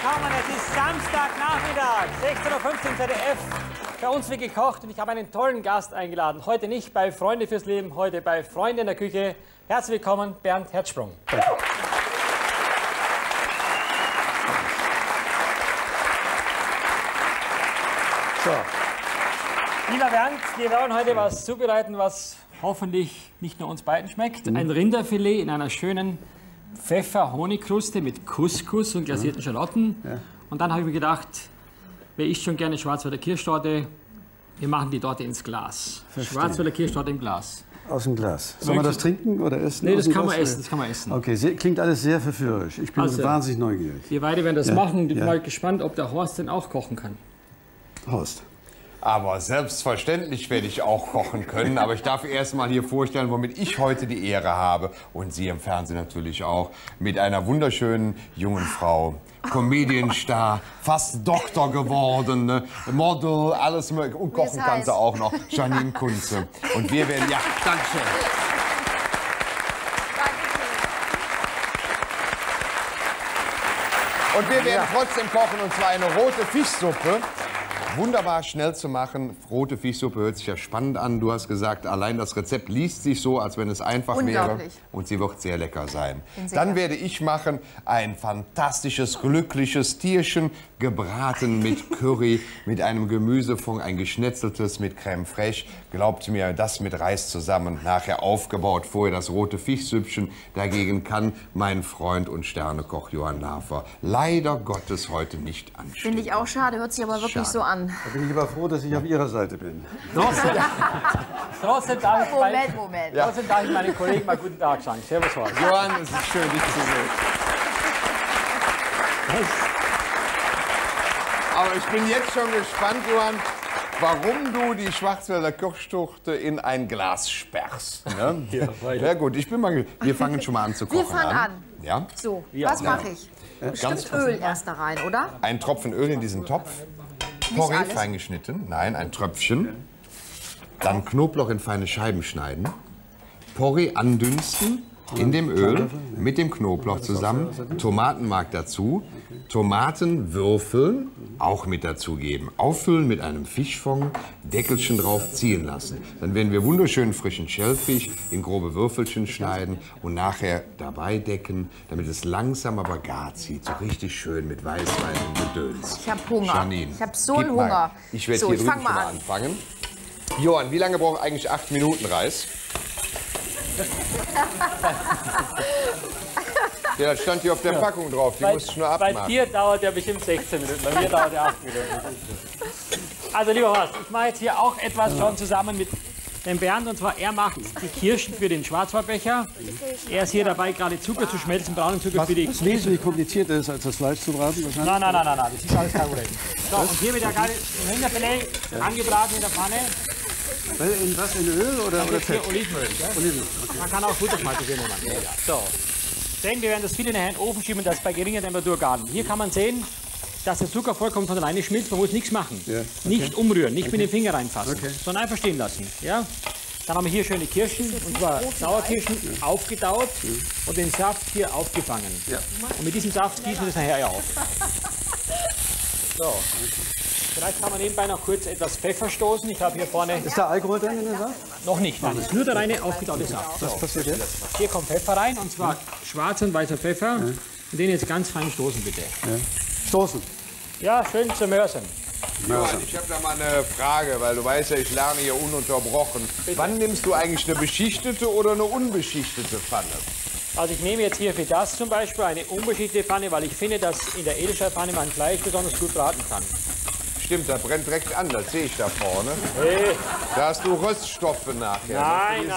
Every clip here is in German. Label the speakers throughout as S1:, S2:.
S1: willkommen. Es ist Samstagnachmittag, 16:15 Uhr ZDF. Bei uns wird gekocht und ich habe einen tollen Gast eingeladen. Heute nicht bei Freunde fürs Leben, heute bei Freunde in der Küche. Herzlich willkommen, Bernd Herzsprung. So. Lieber Bernd, wir wollen heute was zubereiten, was hoffentlich nicht nur uns beiden schmeckt. Ein Rinderfilet in einer schönen Pfeffer-Honigkruste mit Couscous und glasierten Schalotten. Ja. Und dann habe ich mir gedacht, wer isst schon gerne Schwarzwälder Kirschtorte? Wir machen die Torte ins Glas. Verstehe. Schwarzwälder Kirschtorte im Glas.
S2: Aus dem Glas. Soll man das trinken oder essen?
S1: Nee, das kann man essen. Das kann man essen.
S2: Okay, klingt alles sehr verführerisch. Ich bin also wahnsinnig neugierig.
S1: Wir beide werden das machen. Ich bin mal gespannt, ob der Horst denn auch kochen kann.
S2: Horst.
S3: Aber selbstverständlich werde ich auch kochen können. Aber ich darf erst mal hier vorstellen, womit ich heute die Ehre habe. Und Sie im Fernsehen natürlich auch. Mit einer wunderschönen jungen Frau. Comedienstar, fast Doktor geworden, ne? Model, alles mögliche. Und kochen kann sie auch noch. Janine Kunze. Und wir werden, ja, Dankeschön. Und wir werden trotzdem kochen, und zwar eine rote Fischsuppe. Wunderbar schnell zu machen. Rote Fischsuppe hört sich ja spannend an. Du hast gesagt, allein das Rezept liest sich so, als wenn es einfach wäre. Und sie wird sehr lecker sein. Dann werde ich machen ein fantastisches, glückliches Tierchen, gebraten mit Curry, mit einem Gemüsefond, ein geschnetzeltes mit Crème fraîche. Glaubt mir, das mit Reis zusammen, nachher aufgebaut. Vorher das rote Fischsüppchen. Dagegen kann mein Freund und Sternekoch Johann Lafer leider Gottes heute nicht anstehen.
S4: Finde ich auch schade, hört sich aber wirklich so an.
S2: Da bin ich aber froh, dass ich auf Ihrer Seite bin.
S1: Trotzdem darf ich
S4: Moment.
S1: Trotzdem darf ich meinen Kollegen mal guten Tag sagen. Servus, Horst.
S3: Johann, es ist schön, dich zu sehen. Aber ich bin jetzt schon gespannt, Johann, warum du die Schwarzwälder Kirschtorte in ein Glas sperrst. Ne? Ja gut, ich bin mal gespannt. Wir fangen schon mal an zu kochen.
S4: Wir fangen an.
S3: Ja?
S4: So, was mache ich? Bestimmt Öl erst da rein, oder?
S3: Ein Tropfen Öl in diesen Topf. Porree fein geschnitten. Nein, ein Tröpfchen. Dann Knoblauch in feine Scheiben schneiden. Porree andünsten in dem Öl mit dem Knoblauch zusammen. Tomatenmark dazu. Tomaten würfeln, auch mit dazugeben. Auffüllen mit einem Fischfond, Deckelchen drauf ziehen lassen. Dann werden wir wunderschönen frischen Schellfisch in grobe Würfelchen schneiden und nachher dabei decken, damit es langsam aber gar zieht. So richtig schön mit Weißwein und Gedöns.
S4: Ich habe Hunger.
S3: Janine,
S4: ich habe so einen Hunger.
S3: Ich werde hier drüben schon mal anfangen. Johann, wie lange braucht eigentlich 8 Minuten Reis? Ja, das stand hier auf der Packung drauf. Die musst du nur abmachen.
S1: Bei dir dauert der bestimmt 16 Minuten, bei mir dauert der 8 Minuten. Also, lieber Horst, ich mache jetzt hier auch etwas schon zusammen mit dem Bernd. Und zwar, er macht die Kirschen für den Schwarzwaldbecher. Er ist hier dabei, gerade Zucker zu schmelzen, braunen Zucker für die...
S2: Was wesentlich komplizierter ist, als das Fleisch zu braten?
S1: Nein, das ist alles kein Problem. So, und hier wird ja gerade Rinderfilet angebraten in der Pfanne.
S2: In was, in Öl oder Fett?
S1: Olivenöl. Ja? Olivenöl. Okay. Man kann auch Butterschmalz nehmen. Ja. So. Denn wir werden das viel in den Ofen schieben und das bei geringer Temperatur garen. Hier kann man sehen, dass der Zucker vollkommen von alleine schmilzt. Man muss nichts machen. Ja. Okay. Nicht umrühren, nicht mit dem Finger reinfassen, sondern einfach stehen lassen. Ja? Dann haben wir hier schöne Kirschen, und zwar Sauerkirschen, aufgetaut und den Saft hier aufgefangen. Ja. Und mit diesem Saft gießen wir das nachher auf. So. Vielleicht kann man nebenbei noch kurz etwas Pfeffer stoßen. Ich habe hier vorne...
S2: Ist da Alkohol drin in der Saft?
S1: Noch nicht, nein. Das ist nur der reine aufgetaute Saft.
S2: Was passiert jetzt?
S1: Hier kommt Pfeffer rein, und zwar schwarzer und weißer Pfeffer. Und den jetzt ganz fein stoßen, bitte.
S2: Stoßen?
S1: Ja, schön zu mörsen.
S3: Johann, ich habe da mal eine Frage, weil du weißt ja, ich lerne hier ununterbrochen. Bitte? Wann nimmst du eigentlich eine beschichtete oder eine unbeschichtete Pfanne?
S1: Also ich nehme jetzt hier für das zum Beispiel eine unbeschichtete Pfanne, weil ich finde, dass in der Edelstahlpfanne man Fleisch besonders gut braten kann.
S3: Stimmt, da brennt direkt an, das sehe ich da vorne.
S1: Hey.
S3: Da hast du Röststoffe nachher.
S1: Nein.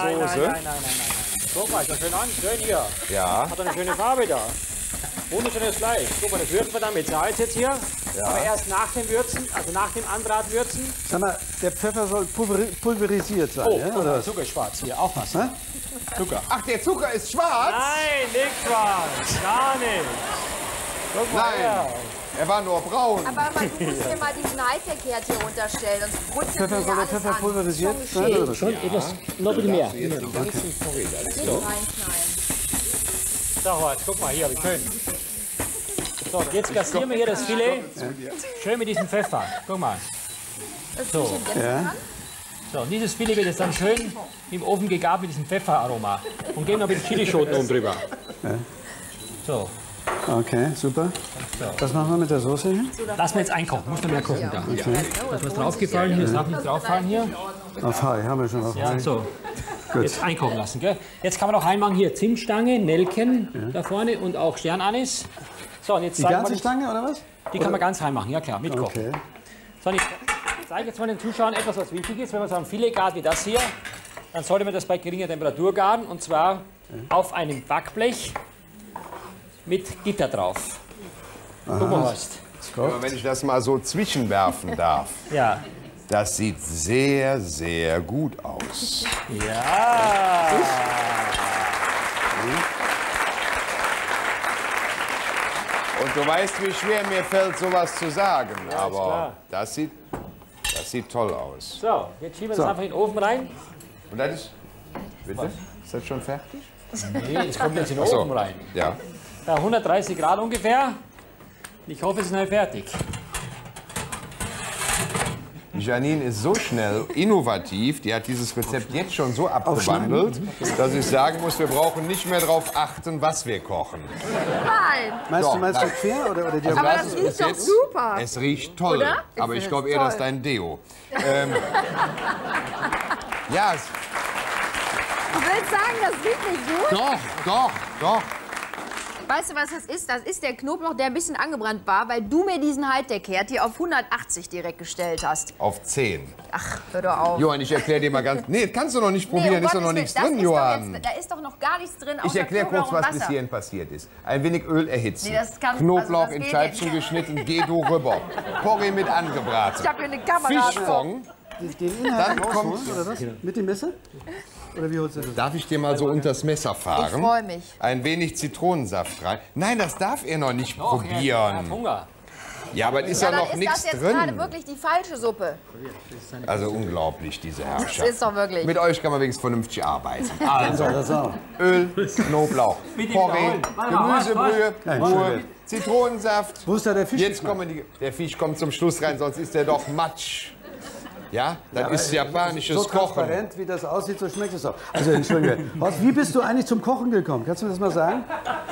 S1: Guck mal, ist das schön an, schön hier.
S3: Ja.
S1: Hat eine schöne Farbe da. Wunderschönes Fleisch. Guck mal, das würzen wir dann mit Salz jetzt hier. Ja. Aber erst nach dem Würzen, also nach dem Anbraten würzen.
S2: Sag mal, der Pfeffer soll pulverisiert sein, ja?
S1: Oder? Zucker ist schwarz hier, aufpassen. Zucker.
S3: Ach, der Zucker ist schwarz?
S1: Nein, nicht schwarz. Gar nicht. Guck mal her.
S3: Er war nur braun.
S4: Aber man muss mir mal diesen Hightech-Herd hier unterstellen, sonst brutzelt mir
S2: soll der
S4: alles
S2: Pfeffer
S4: an.
S2: pulverisiert sein? Oder?
S1: Schon etwas, noch ein bisschen mehr.
S4: So.
S1: So, Horst, guck mal hier, wie schön. So, jetzt kassieren wir hier das Filet. Schön mit diesem Pfeffer. Guck mal. So.
S2: Ja.
S1: So, und dieses Filet wird jetzt dann schön im Ofen gegart mit diesem Pfefferaroma. Und geben noch ein bisschen Chilischoten oben drüber. So.
S2: Okay, super. Was machen wir mit der Soße hier?
S1: Lassen wir jetzt einkochen. Muss noch mehr kochen da. Das ist was draufgefallen hier. Das darf nicht drauffallen hier.
S2: Auf Hai, haben wir schon auf Hai.
S1: Ja, so. Jetzt einkochen lassen. Gell? Jetzt kann man noch reinmachen hier Zimtstange, Nelken da vorne und auch Sternanis. So, und jetzt
S2: Die ganze Stange oder was?
S1: Die kann man ganz reinmachen, ja klar, mitkochen.
S2: Okay.
S1: So, und ich zeige jetzt mal den Zuschauern etwas, was wichtig ist. Wenn man so ein Filet gart wie das hier, dann sollte man das bei geringer Temperatur garen. Und zwar auf einem Backblech mit Gitter drauf. Guck mal, Horst.
S3: Aber wenn ich das mal so zwischenwerfen darf,
S1: Ja.
S3: das sieht sehr, sehr gut aus.
S1: Ja.
S3: Und du weißt, wie schwer mir fällt, sowas zu sagen.
S1: Ja,
S3: aber
S1: klar.
S3: das sieht toll aus.
S1: So, jetzt schieben wir das einfach in den Ofen rein.
S3: Und das ist... Bitte? Ist das schon fertig?
S1: Nee, das kommt jetzt in den
S3: So.
S1: Ofen rein.
S3: Ja.
S1: Bei 130 Grad ungefähr. Ich hoffe, es ist schnell fertig.
S3: Janine ist so schnell, innovativ, die hat dieses Rezept jetzt schon so abgewandelt, dass ich sagen muss, wir brauchen nicht mehr darauf achten, was wir kochen.
S4: Nein.
S2: Meinst
S3: Doch,
S2: du quer oder die
S4: Aber
S3: Das
S4: das
S3: ist
S4: riecht doch
S3: jetzt-
S4: super.
S3: Es riecht toll,
S4: Oder?
S3: aber ich
S4: Ich
S3: glaube
S4: find's
S3: eher, das ist
S4: toll.
S3: dein Deo. Ja,
S4: Du willst sagen, das riecht nicht gut?
S3: doch.
S4: Weißt du, was das ist? Das ist der Knoblauch, der ein bisschen angebrannt war, weil du mir diesen Hightech-Herd hier auf 180 direkt gestellt hast.
S3: Auf 10.
S4: Ach, hör doch auf.
S3: Johann, ich erkläre dir mal ganz... Nee, kannst du noch nicht probieren,
S4: um
S3: ist doch noch
S4: Gottes
S3: nichts
S4: Willen,
S3: drin,
S4: das ist doch
S3: Johann.
S4: jetzt, da ist doch noch gar nichts drin,
S3: Ich
S4: außer
S3: erkläre
S4: Knoblauch
S3: kurz, was
S4: und
S3: bis
S4: Wasser.
S3: hierhin passiert ist. Ein wenig Öl erhitzen.
S4: Nee, das kann-
S3: Knoblauch
S4: also das
S3: in
S4: geht
S3: Scheibchen
S4: nicht.
S3: geschnitten, geh du rüber. Porree mit angebraten.
S4: Ich habe hier eine Kamera.
S3: Fischfond.
S2: Den Inhalt
S3: Dann
S2: rausholen,
S3: kommt-
S2: oder was? Mit dem Messer? Oder wie holst du das?
S3: Darf ich dir mal so unters Messer fahren?
S4: Ich freu mich.
S3: Ein wenig Zitronensaft rein. Nein, das darf er noch nicht
S1: Er hat
S3: probieren.
S1: Hunger.
S3: Ja, aber es ist
S4: Ja,
S3: ja
S4: dann
S3: noch
S4: ist
S3: nichts
S4: das jetzt gerade
S3: drin.
S4: wirklich die falsche Suppe.
S3: Also unglaublich, diese
S4: Das
S3: Herrschaft.
S4: ist doch wirklich.
S3: Mit euch kann man wenigstens vernünftig arbeiten. Also,
S2: Das auch.
S3: Öl, Knoblauch,
S1: Bitte
S3: Porree,
S1: wiederholen. Warte mal,
S3: Gemüsebrühe,
S2: Nein,
S3: Ruhe,
S2: Entschuldigung.
S3: Zitronensaft.
S2: Wo ist da der Fisch?
S3: Jetzt kommen der Fisch kommt zum Schluss rein, sonst ist der doch matsch. Ja, das ist japanisches
S2: So
S3: Kochen.
S2: transparent, wie das aussieht, so schmeckt es auch. Also, Entschuldige. Horst, wie bist du eigentlich zum Kochen gekommen? Kannst du mir das mal sagen?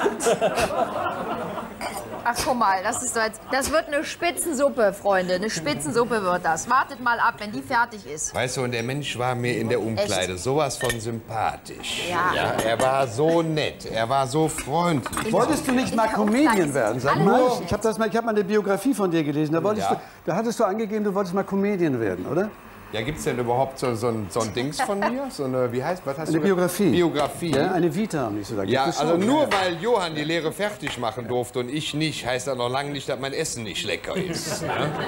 S4: Ach, guck mal, das ist doch jetzt, das wird eine Spitzensuppe, Freunde. Eine Spitzensuppe wird das. Wartet mal ab, wenn die fertig ist.
S3: Weißt du, und der Mensch war mir in der Umkleide sowas von sympathisch.
S4: Ja.
S3: Er war so nett, er war so freundlich.
S2: Wolltest du nicht mal
S4: der
S2: Comedian
S4: Umkleide
S2: werden? Sag
S4: sind
S2: mal,
S4: alle
S2: ich habe mal eine Biografie von dir gelesen.
S3: Ja.
S2: Da hattest du angegeben, du wolltest mal Comedian werden, oder?
S3: Ja, gibt's denn überhaupt so ein Dings von mir? So eine, wie heißt, was hast
S2: Eine
S3: du?
S2: Biografie.
S3: Biografie.
S2: Ja, eine Vita, haben die so gesagt.
S3: Ja,
S2: Gibt es
S3: also
S2: schon,
S3: nur
S2: ja.
S3: weil Johann die Lehre fertig machen durfte und ich nicht, heißt das noch lange nicht, dass mein Essen nicht lecker ist.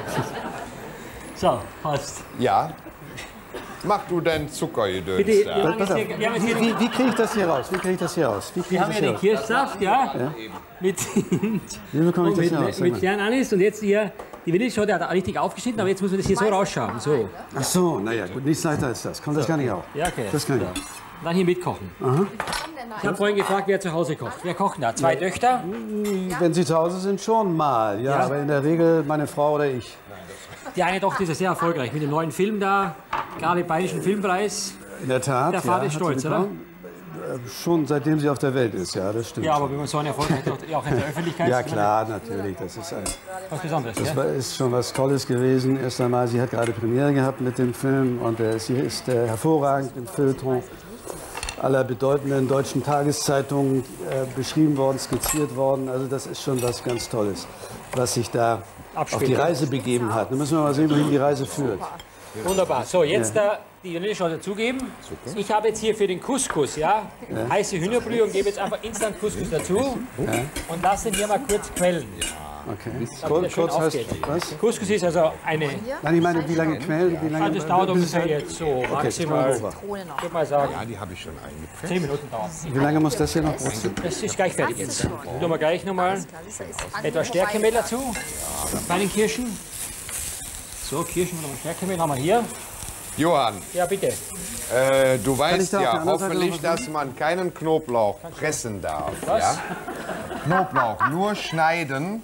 S1: So, passt.
S3: Ja. Mach du dein Zuckergedöns
S1: Bitte,
S3: da.
S1: wir haben
S2: Pass
S1: jetzt
S2: auf.
S1: hier, wir haben jetzt hier,
S2: Wie kriege ich das hier raus? Wie kriege ich das hier raus? Wie kriege
S1: wir
S2: ich
S1: haben
S2: das
S1: hier
S2: hier
S1: den
S2: raus?
S1: Kirschsaft, ja? Mit,
S2: Wie bekomme ich
S1: und
S2: das hier raus?
S1: mit,
S2: Sag
S1: mit
S2: mal.
S1: Sternanis und jetzt hier, die Vanilleschote hat er richtig aufgeschnitten, aber jetzt muss man das hier so rausschauen. So.
S2: Ach so, naja, gut, nichts leichter als das. Komm, das kann ich auch.
S1: Ja, okay.
S2: Das kann ich auch.
S1: Dann hier mitkochen. Ich habe vorhin gefragt, wer zu Hause kocht. Wer kocht da? Zwei Töchter?
S2: Wenn Sie zu Hause sind, schon mal. Ja, aber in der Regel meine Frau oder ich.
S1: Die eine Tochter ist ja sehr erfolgreich mit dem neuen Film da, gerade Bayerischen Filmpreis.
S2: In der Tat.
S1: Der Vater ist
S2: hat sie
S1: stolz, oder?
S2: bekommen. Schon seitdem sie auf der Welt ist, ja, das stimmt.
S1: Ja, aber wenn man so einen Erfolg hat, ja auch in der Öffentlichkeit.
S2: Ja, klar, natürlich. Das ist
S1: Was Besonderes.
S2: Das
S1: Ja?
S2: ist schon was Tolles gewesen. Erst einmal, sie hat gerade Premiere gehabt mit dem Film und sie ist hervorragend im Feuilleton aller bedeutenden deutschen Tageszeitungen beschrieben worden, skizziert worden. Also das ist schon was ganz Tolles, was sich da auf die Reise begeben hat. Da müssen wir mal sehen, wohin die Reise führt.
S1: Wunderbar. So, jetzt die Vanilleschote dazugeben. Ich habe jetzt hier für den Couscous, ja, heiße Hühnerbrühe und gebe jetzt einfach Instant Couscous dazu und lasse den hier mal kurz quellen.
S2: Okay.
S1: Damit er schön
S2: Kurz heißt
S1: aufgeht.
S2: was?
S1: Couscous ist also eine,
S2: Nein, ich meine, wie lange quälen? Wie lange,
S1: das dauert
S2: bis es
S1: ungefähr
S2: halt-
S1: jetzt so maximal, ich
S4: Krone noch.
S1: würde mal sagen,
S3: Ja, die habe ich schon eingeprägt.
S1: 10 Minuten dauert.
S2: Wie lange muss das hier noch brutzen?
S1: Das ist gleich fertig jetzt. Tun wir gleich nochmal etwas Stärkemehl dazu, bei den Kirschen. So, Kirschen und Stärkemehl haben wir hier.
S3: Johann,
S1: Ja, bitte.
S3: du
S2: ich
S3: weißt
S2: da auf der
S3: ja
S2: anderen Seite
S3: hoffentlich,
S2: noch was
S3: dass man keinen Knoblauch pressen darf.
S1: Was?
S3: Ja? Knoblauch nur schneiden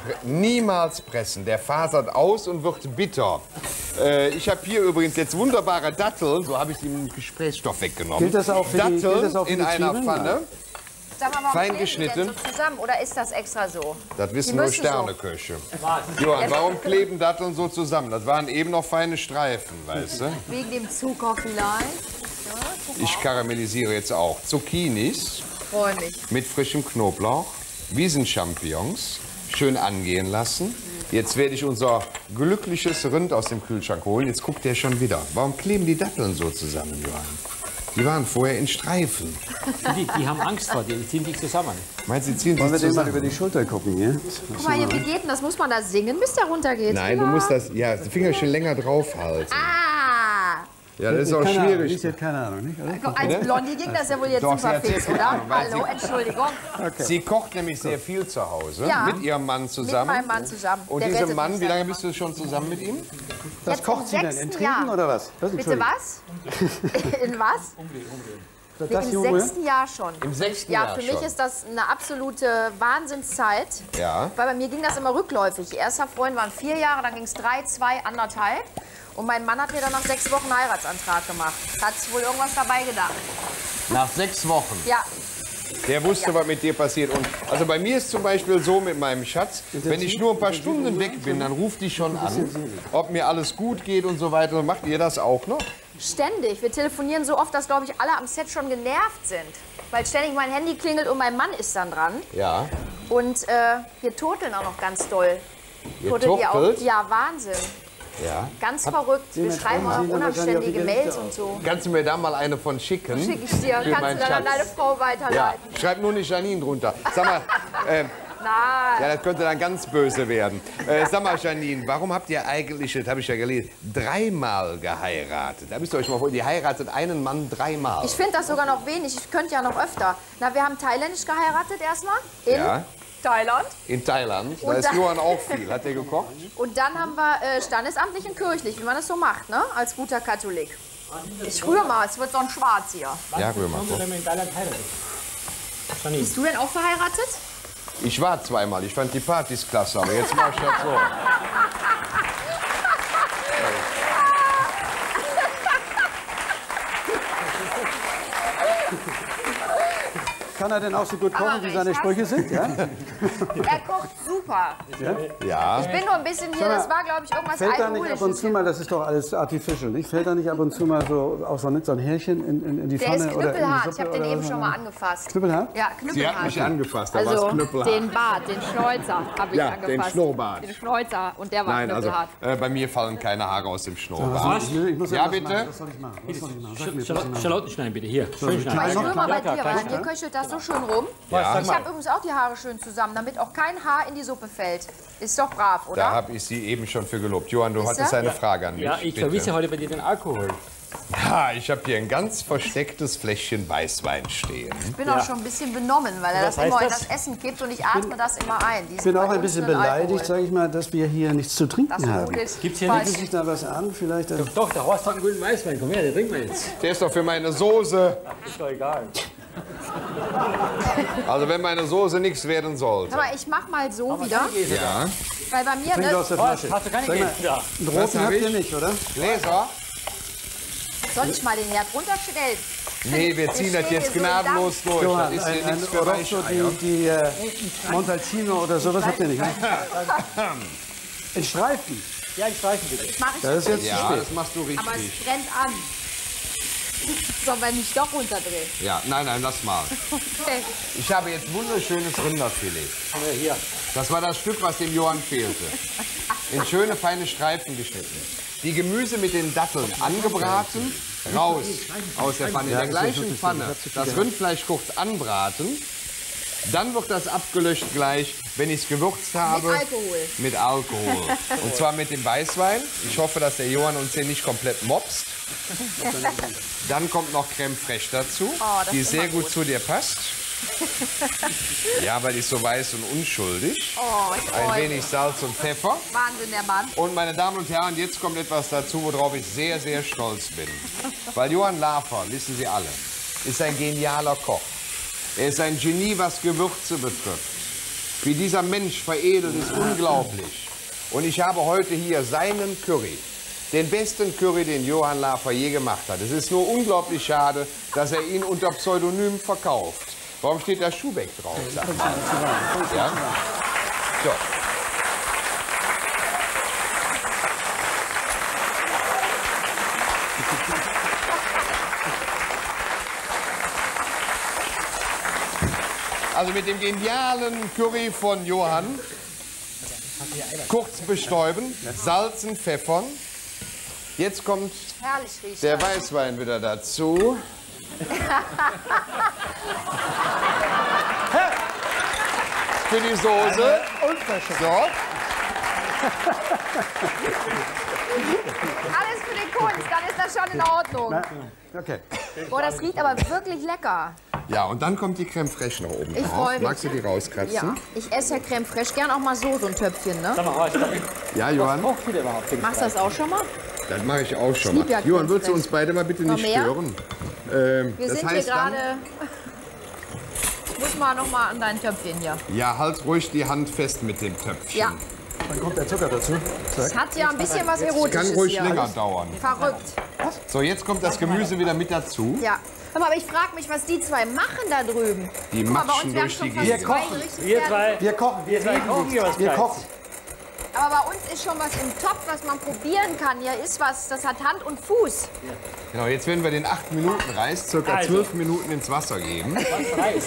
S3: niemals pressen. Der fasert aus und wird bitter. Ich habe hier übrigens jetzt wunderbare Datteln. So habe ich den Gesprächsstoff weggenommen.
S2: Gilt das auch für
S3: Datteln
S2: die, gilt das auch für
S3: in
S2: die
S3: einer
S2: Zwiebeln?
S3: Pfanne.
S4: Sag mal, warum
S3: Fein
S4: kleben die
S3: geschnitten.
S4: denn so zusammen? Oder ist das extra so?
S3: Das wissen
S4: Die
S3: nur
S4: müssen
S3: Sterneköche. Johann, warum kleben Datteln so zusammen? Das waren eben noch feine Streifen, weißt du?
S4: Wegen dem Zucker vielleicht?
S3: Ich karamellisiere jetzt auch Zucchinis
S4: Freue mich.
S3: mit frischem Knoblauch, Wiesenchampignons, schön angehen lassen. Jetzt werde ich unser glückliches Rind aus dem Kühlschrank holen. Jetzt guckt der schon wieder. Warum kleben die Datteln so zusammen, Johann? Die waren vorher in Streifen.
S1: Die haben Angst vor dir, die ziehen dich zusammen.
S3: Meinst du, die ziehen
S2: Wollen wir
S3: sich
S2: den mal
S3: zusammen?
S2: über die Schulter gucken hier?
S4: Guck mal hier, wie geht denn das? Muss man da singen, bis der runtergeht?
S3: Nein, du musst das, ja, die Finger schon länger draufhalten.
S4: Ah!
S3: Ja, das ist auch
S2: Keine Ahnung,
S3: schwierig.
S2: Sie hat keine Ahnung, nicht? Oder?
S4: Als Blondie ging das ja wohl jetzt
S3: Doch, sie
S4: super
S3: hat sehr
S4: fix,
S3: viel
S4: oder?
S3: Ahnung, weil
S4: Hallo, Entschuldigung.
S3: Sie kocht nämlich sehr viel zu Hause
S4: Ja.
S3: mit ihrem Mann zusammen.
S4: Mit meinem Mann zusammen.
S3: Und
S4: Der
S3: diesem
S4: rettet
S3: Mann,
S4: mich
S3: wie lange
S4: dann
S3: bist du schon zusammen mit ihm?
S2: Was
S4: Jetzt
S2: kocht
S4: im
S2: sie denn? In
S4: 6.
S2: Trinken
S4: Jahr.
S2: oder was?
S4: Bitte was? In was?
S2: Das
S4: Im
S2: Junge?
S4: 6. Jahr schon.
S3: Im 6.
S4: Ja,
S3: Jahr
S4: für mich
S3: schon.
S4: ist das eine absolute Wahnsinnszeit.
S3: Ja.
S4: Weil bei mir ging das immer rückläufig. Erster Freund waren 4 Jahre, dann ging es 3, 2, 1,5. Und mein Mann hat mir dann nach 6 Wochen einen Heiratsantrag gemacht. Hat sich wohl irgendwas dabei gedacht.
S3: Nach 6 Wochen.
S4: Ja,
S3: Der wusste, was mit dir passiert. Und also bei mir ist zum Beispiel so mit meinem Schatz, wenn ich nur ein paar Stunden weg bin, dann ruft die schon an, ob mir alles gut geht und so weiter. Macht ihr das auch noch?
S4: ständig. Wir telefonieren so oft, dass, glaube ich, alle am Set schon genervt sind. Weil ständig mein Handy klingelt und mein Mann ist dann dran.
S3: Ja.
S4: Und wir turteln auch noch ganz doll.
S3: Ihr
S4: Turtelt ihr auch?
S3: turtelt?
S4: Ja, Wahnsinn.
S3: Ja.
S4: Ganz verrückt. Wir schreiben auch
S2: Sie dann
S4: unanständige
S2: wahrscheinlich auch die
S4: Mails
S2: Gerichte
S4: und so.
S3: Kannst du mir da mal eine von schicken?
S4: Schicke ich dir.
S3: Für
S4: Kannst
S3: meinen
S4: du dann an
S3: Schatz.
S4: deine Frau
S3: Ja,
S4: weiterleiten?
S3: schreib nur nicht Janine drunter. Sag mal,
S4: Nein.
S3: ja, das könnte dann ganz böse werden. Sag mal, Janine, warum habt ihr eigentlich, das habe ich ja gelesen, 3-mal geheiratet? Da müsst ihr euch mal vorstellen, die heiratet einen Mann 3-mal.
S4: Ich finde das sogar noch wenig. Ich könnte ja noch öfter. Na, wir haben thailändisch geheiratet erstmal. In
S3: Ja.
S4: Thailand.
S3: In Thailand, da
S4: Und
S3: ist
S4: dann-
S3: Johann auch viel. Hat der gekocht?
S4: Und dann haben wir standesamtlich und kirchlich, wie man das so macht, ne? Als guter Katholik. Ich rühre mal, es wird so ein Schwarz hier.
S3: Ja, rühr mal.
S1: Wenn wir in Thailand heiraten.
S4: Bist du denn auch verheiratet?
S3: Ich war 2-mal, ich fand die Partys klasse, aber jetzt mach ich das so.
S2: Kann er denn auch so gut kochen,
S4: Aber
S2: wie seine
S4: ich
S2: Sprüche sind? Ja?
S4: Er kocht super.
S3: Ja.
S4: Ich bin nur ein bisschen hier, das war, glaube ich, irgendwas
S2: Fällt da nicht ab und
S4: Alkoholisches.
S2: zu mal, das ist doch alles artificial, nicht? Fällt da nicht ab und zu mal so, auch so ein Härchen in die
S4: Der
S2: Pfanne?
S4: ist
S2: oder in die
S4: knüppelhart.
S2: Suppe
S4: Ich habe den
S2: oder
S4: eben
S2: was?
S4: schon mal angefasst.
S2: Knüppelhart?
S4: Ja,
S3: Sie
S4: knüppelhart.
S3: hat mich angefasst, da war
S4: Also
S3: es knüppelhart.
S4: den Bart, den Schnäuzer habe ich
S3: Ja,
S4: angefasst.
S3: den Schnurrbart.
S4: Den Schnäuzer und der war
S3: Nein, also
S4: knüppelhart.
S3: bei mir fallen keine Haare aus dem Schnurrbart.
S2: Ich muss
S3: Ja,
S2: etwas
S3: bitte?
S2: machen. Was soll ich machen? Was soll ich machen? Sag mir, was soll ich machen?
S1: Schalotten schneiden bitte, hier. Schön schneiden.
S4: Aber ich rühre mal bei
S1: Ja,
S4: dir
S1: klar,
S4: rein. Hier köchelt das so schön rum.
S3: Ja.
S4: Ich habe übrigens auch die Haare schön zusammen, damit auch kein Haar in die Suppe fällt. Ist doch brav, oder?
S3: Da habe ich Sie eben schon für gelobt. Johann, du hattest
S4: er?
S3: eine Frage an mich.
S1: Ja, ich
S3: bitte.
S1: vermisse heute bei dir den Alkohol.
S3: Ja, ich habe hier ein ganz verstecktes Fläschchen Weißwein stehen.
S4: Ich bin auch schon ein bisschen benommen, weil er das
S1: Was heißt
S4: immer in
S1: das?
S4: das Essen kippt und ich atme das immer ein.
S2: Ich bin auch ein bisschen beleidigt, sage ich mal, dass wir hier nichts zu
S4: Das
S2: trinken haben.
S4: Gute ist,
S1: Gibt's hier
S4: falsch.
S2: Bietet sich da was an? Vielleicht
S1: Doch, der Horst hat einen guten Weißwein. Komm her, den trinken wir jetzt.
S3: Der ist doch für meine Soße.
S1: Ist doch egal.
S3: Also wenn meine Soße nichts werden sollte.
S4: Aber ich mach mal so wieder,
S3: Ja.
S4: weil bei mir,
S2: Trink aus
S4: ne,
S2: der
S1: Horst,
S2: Flasche.
S1: hast du keine
S2: Sag mal,
S1: Gäste da?
S2: einen roten
S3: hab
S2: habt ihr
S3: ich?
S2: nicht, oder?
S3: Gläser?
S4: soll ich mal den Herd runterstellen?
S3: Nee, wir ziehen das jetzt gnadenlos durch.
S2: Johann,
S3: Das ist hier
S2: ein
S3: nichts für
S2: Orozzo,
S3: Weicheier.
S2: die Montalcino oder sowas habt ihr nicht, ne? In Streifen.
S1: Ja, ich streiche bitte.
S4: Mach ich
S2: Das ist jetzt zu
S3: Ja,
S2: spät.
S3: das machst du
S4: aber es
S3: richtig.
S4: brennt an. Sollen wir nicht doch runterdrehen?
S3: Ja, nein, lass mal.
S4: Okay.
S3: Ich habe jetzt wunderschönes Rinderfilet.
S1: Hier.
S3: Das war das Stück, was dem Johann fehlte. In schöne, feine Streifen geschnitten. Die Gemüse mit den Datteln angebraten, raus aus der Pfanne. In der gleichen Pfanne das Rindfleisch kurz anbraten. Dann wird das abgelöscht gleich, wenn ich es gewürzt habe.
S4: Mit Alkohol.
S3: Mit Alkohol. Und zwar mit dem Weißwein. Ich hoffe, dass der Johann uns hier nicht komplett mopst. Dann kommt noch Crème fraiche dazu,
S4: das
S3: die
S4: ist
S3: sehr
S4: immer
S3: gut
S4: gut.
S3: zu dir passt. Ja, weil die ist so weiß und unschuldig.
S4: Oh, ich
S3: Ein
S4: freue mich.
S3: wenig Salz und Pfeffer.
S4: Wahnsinn, der Mann.
S3: Und meine Damen und Herren, jetzt kommt etwas dazu, worauf ich sehr, sehr stolz bin. Weil Johann Lafer, wissen Sie alle, ist ein genialer Koch. Er ist ein Genie, was Gewürze betrifft. Wie dieser Mensch veredelt ist unglaublich. Und ich habe heute hier seinen Curry. Den besten Curry, den Johann Lafer je gemacht hat. Es ist nur unglaublich schade, dass er ihn unter Pseudonym verkauft. Warum steht da Schubeck drauf? Sag mal. Ja? So. Also mit dem genialen Curry von Johann. Kurz bestäuben, salzen, pfeffern. Jetzt kommt der Weißwein wieder dazu. Für die Soße. So.
S4: Alles für die Kunst, dann ist das schon in Ordnung.
S2: Okay.
S4: Boah, das riecht aber wirklich lecker.
S3: Ja, und dann kommt die Creme fraiche noch oben
S4: Ich
S3: drauf.
S4: freu mich.
S3: Magst du die rauskratzen?
S4: Ja, ich esse ja Creme fraiche gern auch mal so ein Töpfchen, ne?
S3: Ja, Johann,
S1: Kocht ihr überhaupt?
S4: Machst du das auch schon mal?
S3: das mache ich auch schon
S4: lieb
S3: mal.
S4: ja
S3: Johann,
S4: Creme
S3: würdest du uns
S4: fraiche.
S3: beide mal bitte
S4: Noch
S3: nicht
S4: mehr?
S3: stören?
S4: Wir
S3: Das
S4: sind hier
S3: heißt dann-
S4: gerade... Ich muss mal noch mal an dein Töpfchen hier.
S3: Ja, halt ruhig die Hand fest mit dem Töpfchen.
S4: Ja,
S2: Dann kommt der Zucker dazu.
S4: es hat ja ein bisschen was Erotisches
S3: Kann ruhig
S4: hier.
S3: länger dauern.
S4: Verrückt.
S3: So, jetzt kommt das Gemüse wieder mit dazu.
S4: Ja. Hör mal, aber ich frage mich, was die zwei machen da drüben.
S3: Die
S4: Guck mal, bei uns
S3: matschen
S4: werden
S3: durch
S4: schon
S3: die
S4: fast
S3: Gegend.
S4: zwei Gerichte
S1: Wir
S4: fertig.
S1: zwei,
S2: Wir kochen.
S1: wir zwei kochen hier was
S2: Wir
S1: Kleines.
S2: kochen.
S4: Aber bei uns ist schon was im Topf, was man probieren kann. Hier ist was, das hat Hand und Fuß.
S3: Genau, jetzt werden wir den 8-Minuten-Reis circa
S1: Also.
S3: 12 Minuten ins Wasser geben.
S1: Was Reis?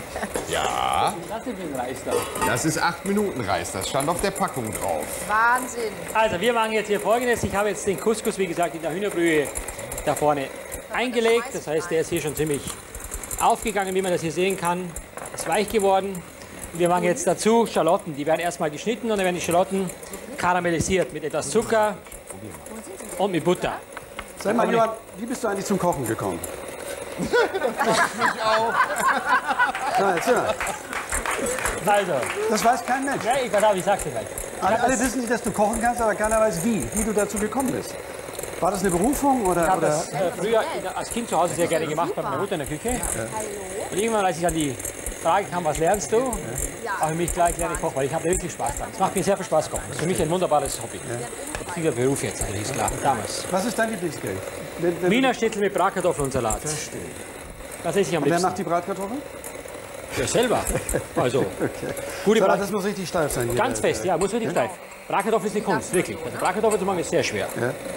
S3: Ja,
S1: Was ist denn für ein Reis da?
S3: das ist 8-Minuten-Reis. Das stand auf der Packung drauf.
S4: Wahnsinn.
S1: Also wir machen jetzt hier Folgendes. Ich habe jetzt den Couscous, wie gesagt, in der Hühnerbrühe da vorne eingelegt. Das heißt, der ist hier schon ziemlich aufgegangen, wie man das hier sehen kann. Ist weich geworden. Wir machen jetzt dazu Schalotten. Die werden erstmal geschnitten und dann werden die Schalotten karamellisiert mit etwas Zucker und mit Butter.
S2: Sag mal, Johann, wie bist du eigentlich zum Kochen gekommen?
S3: Ich auch.
S2: Na, erzähl mal.
S1: Also,
S2: Das weiß kein Mensch.
S1: ja, pass auf, ich sag's dir gleich.
S2: Alle wissen nicht, dass du kochen kannst, aber keiner weiß, wie du dazu gekommen bist. War das eine Berufung
S1: Ich
S2: oder?
S1: habe das früher als Kind zu Hause sehr gerne gemacht bei meiner Mutter in der Küche. Und irgendwann, als ich an die Frage kam, was lernst du, habe ich mich gleich gerne kochen, weil ich habe wirklich Spaß dran. Es macht mir sehr viel Spaß kochen. Das ist für mich ein wunderbares Hobby. Aktiver Beruf jetzt, natürlich ist klar, damals.
S2: Was ist dein Lieblingsgericht?
S1: Wiener Schnitzel mit Bratkartoffeln und Salat. Das esse ich am
S2: Wer
S1: liebsten.
S2: macht die Bratkartoffeln?
S1: Ja, selber. Also, gute
S2: Sag mal,
S1: Brat
S2: das muss richtig steif sein. Hier.
S1: ganz fest, ja, muss wirklich steif. Bratkartoffel ist eine Kunst, wirklich. Also Bratkartoffel zu machen ist sehr schwer.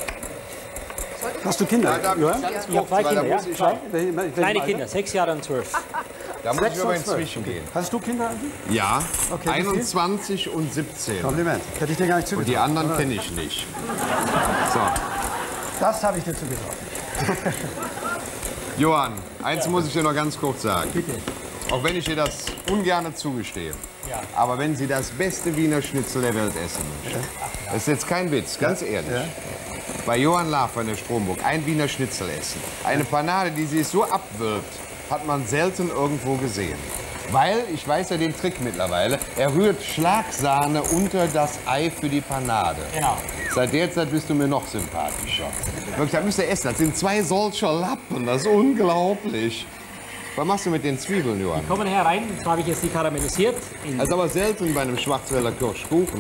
S2: Hast du Kinder?
S3: Da darf
S2: Johann?
S3: ich ganz
S1: Ich habe zwei
S3: kurz, weil da
S1: Kinder, ja.
S3: muss ich,
S1: Zwei
S2: Welchem
S1: kleine
S2: Alter?
S1: Kinder, 6 Jahre und 12.
S3: da muss ich
S2: 6
S3: aber
S2: und 12.
S3: inzwischen gehen.
S2: Hast du Kinder eigentlich?
S3: Ja,
S2: Okay, wie viel?
S3: 21 und 17.
S2: Kompliment. Hätte ich dir gar nicht
S3: Und
S2: zugetraut.
S3: die anderen kenne ich nicht. So,
S2: Das habe ich dir zugetraut.
S3: Johann, eins muss ich dir noch ganz kurz sagen. Auch wenn ich dir das ungern zugestehe.
S1: Ja.
S3: Aber wenn Sie das beste Wiener Schnitzel der Welt essen möchten, das ist jetzt kein Witz, ganz ehrlich. Bei Johann Lafer in der Stromburg ein Wiener Schnitzel essen. Eine Panade, die sich so abwirbt, hat man selten irgendwo gesehen. Weil, ich weiß ja den Trick mittlerweile, er rührt Schlagsahne unter das Ei für die Panade.
S1: Genau.
S3: Seit der Zeit bist du mir noch sympathischer. Wirklich, das müsst ihr essen. Das sind 2 solcher Lappen. Das ist unglaublich. Was machst du mit den Zwiebeln, Johann?
S1: Kommen herein, so habe ich jetzt die karamellisiert. In
S3: Das ist aber selten bei einem Schwarzwälder Kirschkuchen.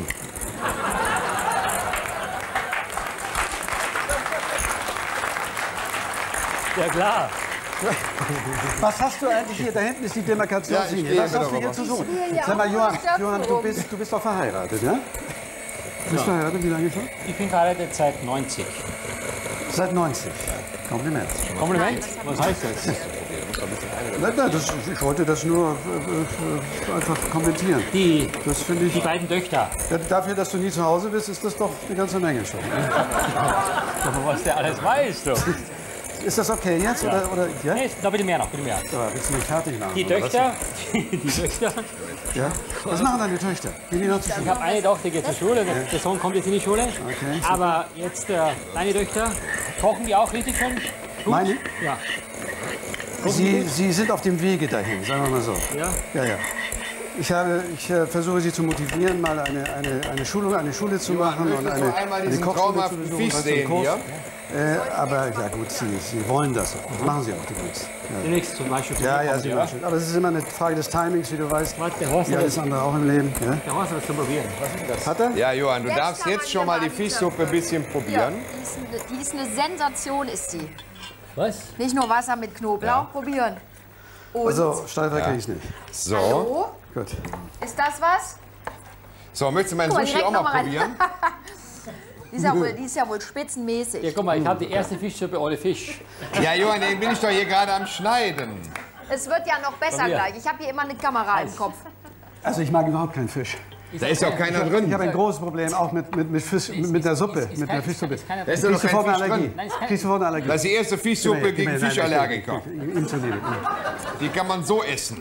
S1: ja klar.
S2: Was hast du eigentlich hier? Da hinten ist die Demarkationslinie.
S3: Ja, ich gehe
S2: Was hast du
S3: wieder
S2: hier
S3: rüber.
S2: zu suchen?
S4: hier
S2: Sag mal,
S4: auch
S2: Johann,
S4: noch
S2: Johann, du bist doch verheiratet, ja? Du bist verheiratet, wie lange schon?
S1: Ich bin verheiratet seit 90.
S2: Seit 90. Kompliment.
S1: Kompliment? Was heißt das?
S2: Nein, ich wollte das nur einfach kommentieren.
S1: Die
S2: Das finde ich.
S1: beiden Töchter.
S2: Ja, dafür, dass du nie zu Hause bist, ist das doch eine ganze Menge schon.
S1: Was der alles weiß, du.
S2: Ist das okay jetzt? Oder, ja?
S1: Nee, da bitte mehr noch, bitte mehr.
S2: So, willst du mich fertig machen?
S1: Die
S2: oder
S1: Töchter, die Töchter.
S2: was? Ja? Was machen deine Töchter? Gehen die noch zur
S1: Ich
S2: Schule?
S1: habe eine Tochter, die geht zur Schule, der Sohn kommt jetzt in die Schule.
S2: Okay.
S1: Aber jetzt deine Töchter, kochen die auch richtig schon? Gut?
S2: Meine?
S1: Ja.
S2: Sie sind auf dem Wege dahin, sagen wir mal so.
S1: Ja.
S2: Ja, ja. Ich versuche Sie zu motivieren, mal eine Schule zu machen und eine Kochschule zu besuchen.
S3: Fisch sehen hier.
S2: Aber ja gut, Sie wollen das. Das machen Sie auch demnächst. Ja.
S1: Demnächst zum Beispiel.
S2: Ja, zum Beispiel. Aber es ist immer eine Frage des Timings, wie du weißt. Wie alles andere auch im Leben. Ja?
S1: Der Horst hat das zu probieren. Was ist das?
S2: Hat er?
S3: Ja, Johann, du darfst jetzt schon mal die Fischsuppe ein bisschen probieren.
S4: Ja, die ist eine Sensation, ist die.
S1: Was?
S4: Nicht nur Wasser mit Knoblauch, probieren. Und
S2: Also, steifer kriege ich nicht.
S3: So.
S4: hallo?
S2: Gut.
S4: Ist das was?
S3: So, möchtest du meinen
S4: Guck mal,
S3: Sushi auch
S4: direkt
S3: mal
S4: noch mal rein.
S3: probieren?
S4: Die ist ja wohl spitzenmäßig.
S1: Ja, guck mal, ich habe die erste Fischsuppe ohne Fisch.
S3: Ja, Johann, den bin ich doch hier gerade am Schneiden.
S4: Es wird ja noch besser
S1: Probier.
S4: gleich. Ich habe hier immer eine Kamera im Kopf.
S2: Also ich mag überhaupt keinen Fisch.
S3: Da ist doch keiner
S2: Ich
S3: drin.
S2: habe ein großes Problem auch mit der Suppe, mit der Fischsuppe.
S3: Da ist doch
S2: Kriegst
S3: kein
S2: sofort eine
S3: Fisch
S2: Allergie.
S3: drin.
S2: Kriegst sofort eine Allergie.
S3: Das ist die erste Fischsuppe gegen Fischallergiker.
S2: Ihm zuliebe.
S3: Die kann man so essen.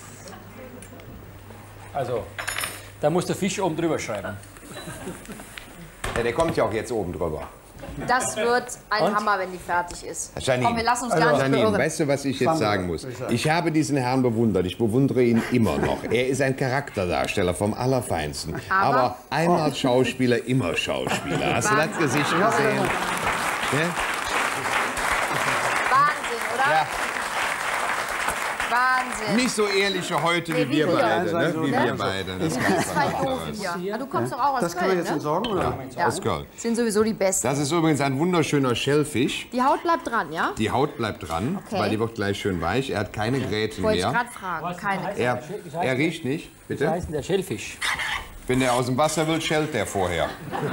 S1: Also, da muss der Fisch oben drüber schreiben.
S3: Ja, der kommt ja auch jetzt oben drüber.
S4: Das wird ein Hammer, wenn die fertig ist.
S3: Janine,
S4: Komm, wir lassen uns gar nicht
S3: Janine,
S4: beirren.
S3: weißt du, was ich jetzt sagen muss? Ich habe diesen Herrn bewundert. Ich bewundere ihn immer noch. Er ist ein Charakterdarsteller vom Allerfeinsten. Aber einmal Schauspieler, immer Schauspieler. Hast du das Gesicht gesehen? Ja?
S4: Wahnsinn, oder?
S3: Ja.
S4: Wahnsinn.
S3: Nicht so ehrliche heute wie wir beide. Ne? Wie wir beide. Das kann
S4: Die zwei Doofen hier. Ah, du kommst doch auch aus
S2: Das kann man
S4: Köln,
S2: jetzt
S4: ne?
S2: entsorgen, oder?
S4: Ja.
S3: aus Köln.
S4: Sind sowieso die Besten.
S3: Das ist übrigens ein wunderschöner Schellfisch.
S4: Die Haut bleibt dran, ja?
S3: Die Haut bleibt dran,
S4: Okay.
S3: weil die wird gleich schön weich. Er hat keine Gräten
S4: Wollte ich
S3: mehr.
S4: gerade fragen. Keine.
S3: Er riecht nicht.
S1: Wie
S3: Bitte?
S1: heißt denn der Schellfisch?
S3: Wenn der aus dem Wasser will, schellt der vorher.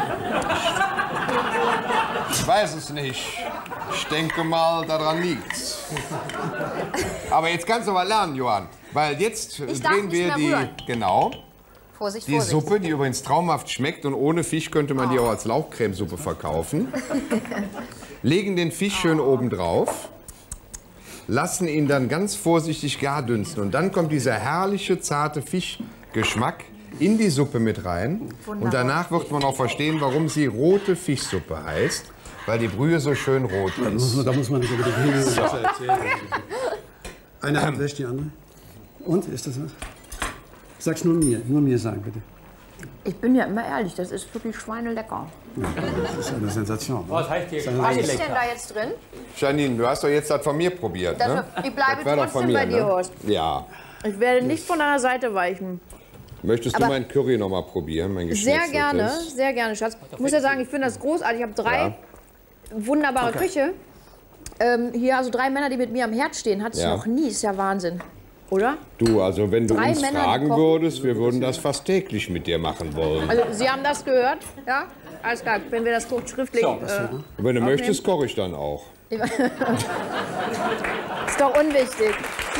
S3: Ich weiß es nicht. Ich denke mal, daran liegt's. Aber jetzt kannst du mal lernen, Johann. Weil jetzt
S4: darf
S3: drehen
S4: nicht
S3: wir
S4: mehr
S3: die,
S4: rühren.
S3: genau,
S4: Vorsicht,
S3: die
S4: Vorsicht.
S3: Suppe, die übrigens traumhaft schmeckt. Und ohne Fisch könnte man die auch als Lauchcremesuppe verkaufen. Legen den Fisch schön oben drauf. Lassen ihn dann ganz vorsichtig gar dünsten. Und dann kommt dieser herrliche, zarte Fischgeschmack in die Suppe mit rein.
S4: Wunderbar.
S3: Und danach wird man auch verstehen, warum sie rote Fischsuppe heißt. Weil die Brühe so schön rot ist.
S2: Da muss man nicht unbedingt hin. Erzählen. Eine Hand wäscht die andere. Und, ist das was? Sag's nur mir sagen, bitte.
S4: Ich bin ja immer ehrlich, das ist wirklich schweinelecker.
S2: Das ist eine Sensation.
S1: Was heißt hier?
S4: Was ist denn da jetzt drin?
S3: Janine, du hast doch jetzt das von mir probiert, ne?
S4: Ich bleibe
S3: Das war doch von
S4: trotzdem
S3: mir,
S4: bei dir,
S3: ne?
S4: Horst.
S3: Ja.
S4: Ich werde nicht von deiner Seite weichen.
S3: Möchtest du meinen Curry noch mal probieren, mein geschnetzeltes?
S4: Sehr gerne, Schatz. Ich muss ja sagen, ich finde das großartig. Ich habe 3 wunderbare Küche. Hier, also 3 Männer, die mit mir am Herd stehen, hatte ich
S3: Ja.
S4: noch nie. Ist ja Wahnsinn. Oder?
S3: Du, also wenn du
S4: 3
S3: uns
S4: Männer, die
S3: fragen
S4: kochen.
S3: würdest, wir würden das fast täglich mit dir machen wollen.
S4: Also, Sie haben das gehört? Ja? Alles klar, wenn wir das schriftlich...
S1: So.
S3: Und wenn du möchtest, koche ich dann auch.
S4: Ist doch unwichtig.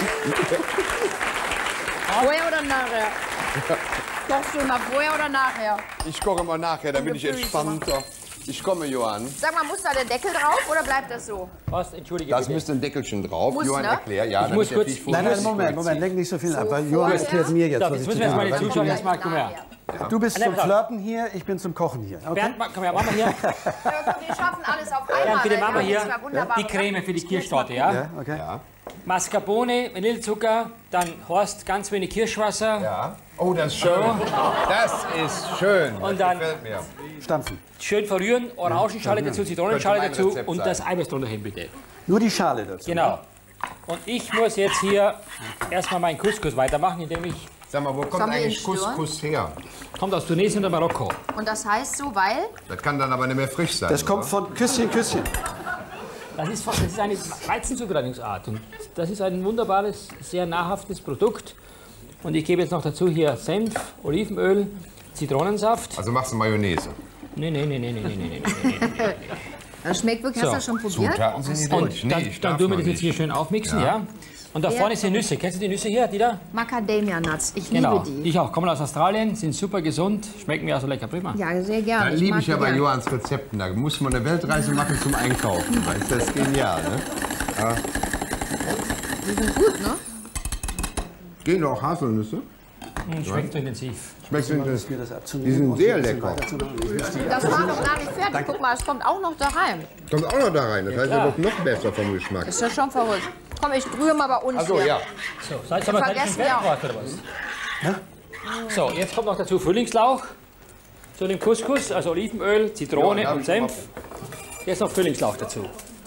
S4: Vorher oder nachher? Kochst du immer vorher oder nachher?
S3: Ich koche immer nachher, da bin ich entspannter. Ich komme, Johann.
S4: Sag mal, muss da der Deckel drauf oder bleibt das so?
S1: Was? Entschuldige
S3: Das
S1: bitte.
S3: müsste ein Deckelchen drauf.
S4: Muss,
S3: Johann,
S4: ne?
S3: erklär. Ja,
S1: muss
S3: damit der
S1: kurz-
S3: Fisch
S2: Nein,
S3: vorher
S2: Moment,
S3: zieht.
S2: lenk nicht so viel ab, weil Johann erklärt mir jetzt,
S1: So,
S2: was
S1: jetzt
S2: ich
S1: müssen
S2: zu
S1: wir jetzt
S2: tun
S1: mal die
S2: habe.
S1: Zuschauer erstmal, komm her.
S2: Du bist
S1: Nein,
S2: zum
S1: nein.
S2: Flirten hier, ich bin zum Kochen hier. Okay?
S1: Bernd, komm her, machen wir hier.
S4: Wir schaffen alles auf einmal.
S1: Bernd, bitte
S4: weil
S1: machen wir
S4: wir
S1: hier
S4: zwei wunderbare
S1: die Creme für die Kirschtorte, ja?
S2: Ja, okay.
S1: Mascarpone, Vanillezucker, dann Horst, ganz wenig Kirschwasser.
S3: Ja. Oh, das ist schön. Das ist schön.
S1: Und dann
S3: Gefällt mir.
S2: Stampfen.
S1: schön verrühren, Orangenschale dazu, Zitronenschale
S3: Könnte mein
S1: dazu
S3: Rezept
S1: und
S3: sein.
S1: das Eiweiß drunter hin, bitte.
S2: Nur die Schale dazu.
S1: Genau. Und ich muss jetzt hier erstmal meinen Couscous weitermachen, indem ich...
S3: Sag mal, wo kommt
S4: Sollen wir ihn
S3: eigentlich
S4: stören?
S3: Couscous her?
S1: Kommt aus Tunesien oder Marokko.
S4: Und das heißt so, weil...
S3: Das kann dann aber nicht mehr frisch sein.
S2: Das kommt von Küsschen.
S1: Das ist eine Weizenzubereitungsart. Und das ist ein wunderbares, sehr nahrhaftes Produkt. Und ich gebe jetzt noch dazu hier Senf, Olivenöl, Zitronensaft.
S3: Also machst du Mayonnaise.
S1: Nee.
S4: Das schmeckt wirklich, hast du das schon probiert?
S3: Zutaten sind nicht durch.
S1: Und dann tun wir das jetzt hier schön aufmixen, ja? Und da vorne sind Nüsse. Kennst du die Nüsse hier, die da?
S4: Macadamia Nuts, ich
S1: Genau.
S4: liebe die.
S1: Ich auch. Kommen aus Australien, sind super gesund, schmecken mir auch so lecker prima.
S4: Ja, sehr
S3: Da
S4: gerne.
S3: liebe
S4: mag
S3: ich ja
S4: die
S3: bei
S4: gerne.
S3: Johanns Rezepten. Da muss man eine Weltreise machen zum Einkaufen. Weißt du, das ist genial, ne?
S4: Die sind gut, ne?
S3: Gehen doch auch Haselnüsse.
S1: Schmeckt so intensiv.
S3: Schmeckt du das?
S2: Mir das abzunehmen.
S3: Die sind
S2: und
S3: sehr
S2: ein bisschen
S3: lecker.
S2: weiterzumachen. Ich muss die-
S4: Das war noch gar nicht fertig. Guck mal, es kommt auch noch da rein.
S3: Kommt auch noch da rein. Das heißt, er wird noch besser vom Geschmack.
S4: Ist ja schon verrückt. Komm, ich rühre mal bei uns
S3: Achso,
S4: hier.
S3: ja.
S1: So, seid ihr mal
S4: vergessen
S1: fertig
S4: wir
S1: mit
S4: auch.
S1: Fertig oder was? So, jetzt kommt noch dazu Frühlingslauch zu dem Couscous, also Olivenöl, Zitrone und Senf. Jetzt noch Frühlingslauch dazu.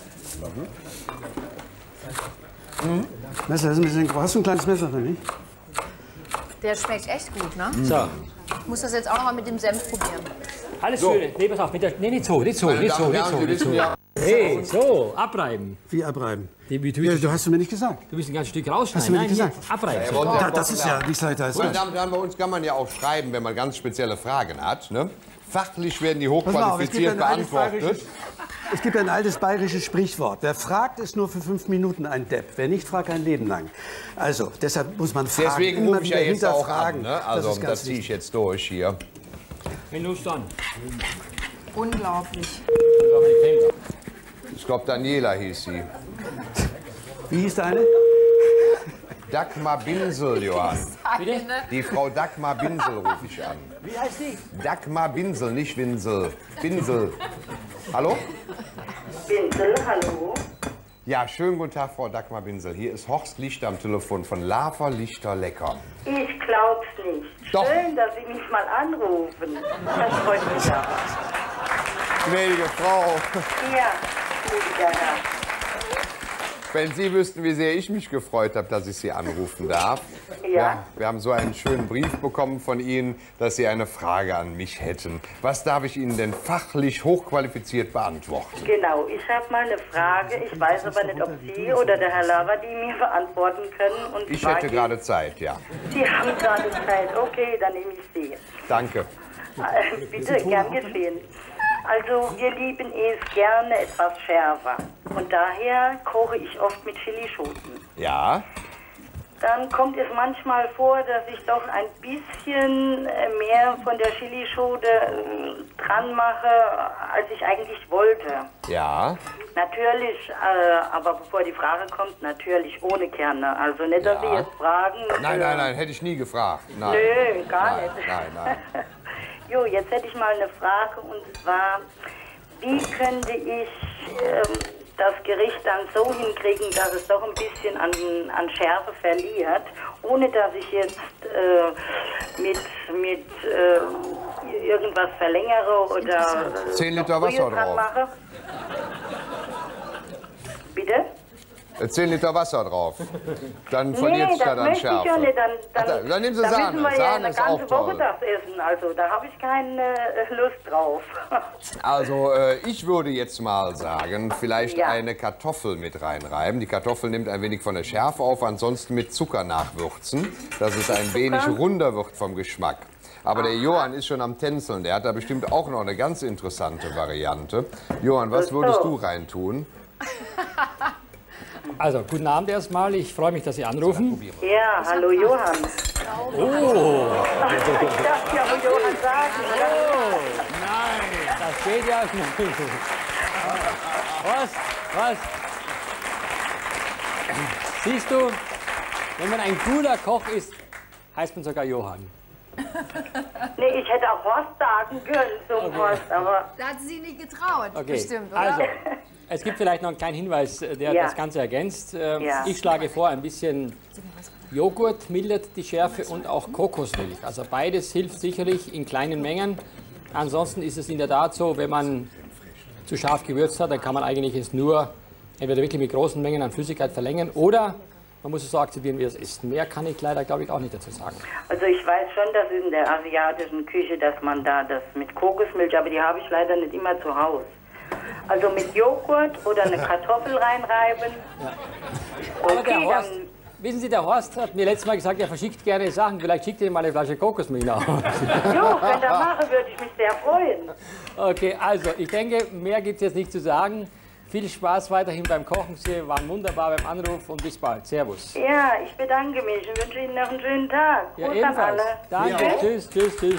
S2: Messer ist ein bisschen groß. Hast du ein kleines Messer für mich?
S4: Der schmeckt echt gut, ne?
S1: So.
S4: Ich muss das jetzt auch noch mal mit dem Senf probieren.
S1: Alles Schöne. Nee, pass auf. Nee, nicht so. Hey, so. Abreiben.
S2: Wie abreiben?
S1: Ja,
S2: du hast du mir nicht gesagt.
S1: Du willst ein ganzes Stück rausschneiden.
S2: Hast du mir nicht gesagt?
S1: Abreiben.
S2: Das ist ja nicht leichter als
S3: Meine
S2: das.
S3: Damen und Herren, bei uns kann man ja auch schreiben, wenn man ganz spezielle Fragen hat. Ne? Fachlich werden die
S2: Pass mal auf,
S3: hochqualifiziert beantwortet.
S2: Es gibt ein altes bayerisches Sprichwort. Wer fragt, ist nur für 5 Minuten ein Depp. Wer nicht fragt, ein Leben lang. Also, deshalb muss man fragen.
S3: Deswegen rufe ich ja jetzt auch an.
S2: hinterfragen.
S3: Ne? Also, das ziehe ich jetzt durch hier.
S1: Wenn du dann.
S4: Unglaublich.
S3: Ich glaube, Daniela hieß sie.
S2: Wie hieß deine?
S3: Dagmar Binsel, Johann.
S1: Bitte?
S3: Die Frau Dagmar Binsel rufe ich an.
S1: Wie heißt die?
S3: Dagmar Binsel, nicht Winsel. Binsel. Hallo?
S5: Binsel, hallo.
S3: Ja, schönen guten Tag, Frau Dagmar Binsel. Hier ist Horst Lichter am Telefon von Lava Lichter Lecker.
S5: Ich glaub's nicht.
S3: Doch.
S5: Schön, dass Sie mich mal anrufen. Das freut mich ja.
S3: Gnädige Frau,
S5: Ja, gnädiger Herr.
S3: wenn Sie wüssten, wie sehr ich mich gefreut habe, dass ich Sie anrufen darf.
S5: Ja.
S3: Wir haben so einen schönen Brief bekommen von Ihnen, dass Sie eine Frage an mich hätten. Was darf ich Ihnen denn fachlich hochqualifiziert beantworten?
S5: Genau, ich habe mal eine Frage. Ich weiß aber nicht, ob Sie oder der Herr Lava die mir beantworten können. Und
S3: Ich
S5: zwar
S3: hätte gerade Zeit, ja.
S5: Sie haben gerade Zeit. Okay, dann nehme ich Sie.
S3: Danke.
S5: Bitte, gern geschehen. Also, wir lieben es gerne etwas schärfer. Und daher koche ich oft mit Chilischoten.
S3: Ja?
S5: Dann kommt es manchmal vor, dass ich doch ein bisschen mehr von der Chilischote dran mache, als ich eigentlich wollte.
S3: Ja?
S5: Natürlich, aber bevor die Frage kommt, natürlich ohne Kerne. Also nicht, dass Sie jetzt fragen...
S3: Nein, hätte ich nie gefragt. Nein.
S5: Nö, gar nicht.
S3: Nein.
S5: Jo, jetzt hätte ich mal eine Frage, und zwar, wie könnte ich das Gericht dann so hinkriegen, dass es doch ein bisschen an Schärfe verliert, ohne dass ich jetzt mit irgendwas verlängere oder
S3: 10 Liter
S5: Brühe
S3: Wasser
S5: dran
S3: drauf.
S5: mache? Bitte?
S3: 10 Liter Wasser drauf. Dann verliert es dann an
S5: möchte ich ja
S3: Schärfe.
S5: nicht.
S3: Dann nehmen Sie
S5: da
S3: Sahne.
S5: müssen wir ja
S3: Sahne
S5: eine
S3: ist auch
S5: ganze Woche
S3: toll.
S5: das essen. Also da habe ich keine Lust drauf.
S3: Also ich würde jetzt mal sagen, vielleicht
S5: Ja.
S3: eine Kartoffel mit reinreiben. Die Kartoffel nimmt ein wenig von der Schärfe auf, ansonsten mit Zucker nachwürzen, dass es ein wenig runder wird vom Geschmack. Aber der Johann ist schon am Tänzeln, der hat da bestimmt auch noch eine ganz interessante Variante. Johann, was würdest du reintun?
S1: Also, guten Abend erstmal. Ich freue mich, dass Sie anrufen.
S5: Ja, hallo Johann.
S1: Oh,
S5: Ich darf ja wohl Johann sagen.
S1: nein, das geht ja nicht. Was? Siehst du, wenn man ein guter Koch ist, heißt man sogar Johann.
S5: Nee, ich hätte auch Horst sagen können zum Horst, aber
S4: Da hat sie sich nicht getraut,
S1: Okay,
S4: bestimmt, oder?
S1: also, es gibt vielleicht noch einen kleinen Hinweis, der
S5: Ja.
S1: das Ganze ergänzt.
S5: Ja.
S1: Ich schlage vor, ein bisschen Joghurt mildert die Schärfe und auch Kokosmilch. Also beides hilft sicherlich in kleinen Mengen. Ansonsten ist es in der Tat so, wenn man zu scharf gewürzt hat, dann kann man eigentlich es nur entweder wirklich mit großen Mengen an Flüssigkeit verlängern oder man muss es so akzeptieren, wie es ist. Mehr kann ich leider, glaube ich, auch nicht dazu sagen.
S5: also ich weiß schon, dass in der asiatischen Küche, dass man da das mit Kokosmilch, aber die habe ich leider nicht immer zu Hause. Also mit Joghurt oder eine Kartoffel reinreiben.
S1: Aber der
S5: Okay,
S1: Horst,
S5: dann
S1: wissen Sie, der Horst hat mir letztes Mal gesagt, er verschickt gerne Sachen. Vielleicht schickt er ihm mal eine Flasche Kokosmilch nach.
S5: jo, wenn er mache, würde ich mich sehr freuen.
S1: Okay, also ich denke, mehr gibt es jetzt nicht zu sagen. Viel Spaß weiterhin beim Kochen. Sie waren wunderbar beim Anruf und bis bald. Servus.
S5: Ja, ich bedanke mich und wünsche Ihnen noch einen schönen Tag.
S1: Ja,
S5: Gruß an
S1: ebenfalls.
S5: alle.
S1: Danke, tschüss.
S5: Tschüss.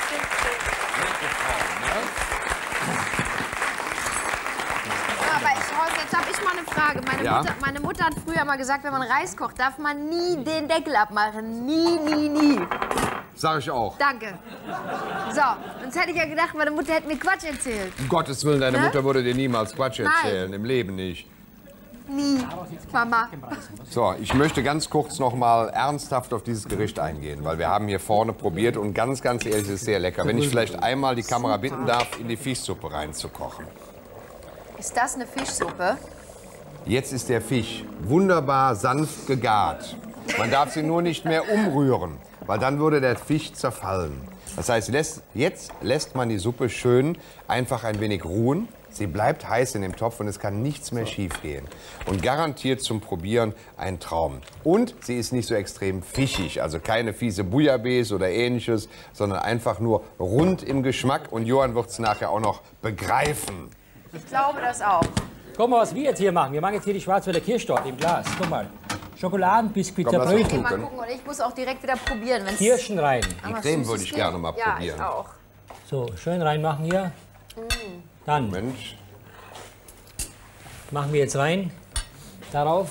S4: Aber jetzt habe ich mal eine Frage. Meine Mutter hat früher mal gesagt, wenn man Reis kocht, darf man nie den Deckel abmachen. Nie.
S3: Sag ich auch.
S4: Danke. So, sonst hätte ich ja gedacht, meine Mutter hätte mir Quatsch erzählt.
S3: Um Gottes Willen, deine
S4: Ne?
S3: Mutter würde dir niemals Quatsch
S4: Nein.
S3: erzählen. Im Leben nicht.
S4: Nie, Mama.
S3: So, ich möchte ganz kurz noch mal ernsthaft auf dieses Gericht eingehen, weil wir haben hier vorne probiert und ganz ehrlich, es ist sehr lecker. Wenn ich vielleicht einmal die Kamera bitten darf, in die Fischsuppe reinzukochen.
S4: Ist das eine Fischsuppe?
S3: Jetzt ist der Fisch wunderbar sanft gegart. Man darf sie nur nicht mehr umrühren, weil dann würde der Fisch zerfallen. Das heißt, jetzt lässt man die Suppe schön einfach ein wenig ruhen. Sie bleibt heiß in dem Topf und es kann nichts mehr schief gehen. Und garantiert zum Probieren ein Traum. Und sie ist nicht so extrem fischig, also keine fiese Bouillabaisse oder ähnliches, sondern einfach nur rund im Geschmack. Und Johann wird es nachher auch noch begreifen.
S4: Ich glaube das auch.
S1: Guck mal, was wir jetzt hier machen. Wir machen jetzt hier die Schwarzwälder Kirschtorte im Glas. Guck mal. Schokoladenbiskuit zerbröselt.
S4: Okay, mal gucken. Und ich muss auch direkt wieder probieren.
S1: Kirschen rein.
S3: Die Creme würde ich gerne mal probieren.
S4: Ja, ich auch.
S1: So, schön reinmachen hier. Dann
S3: Mensch.
S1: machen wir jetzt rein. Darauf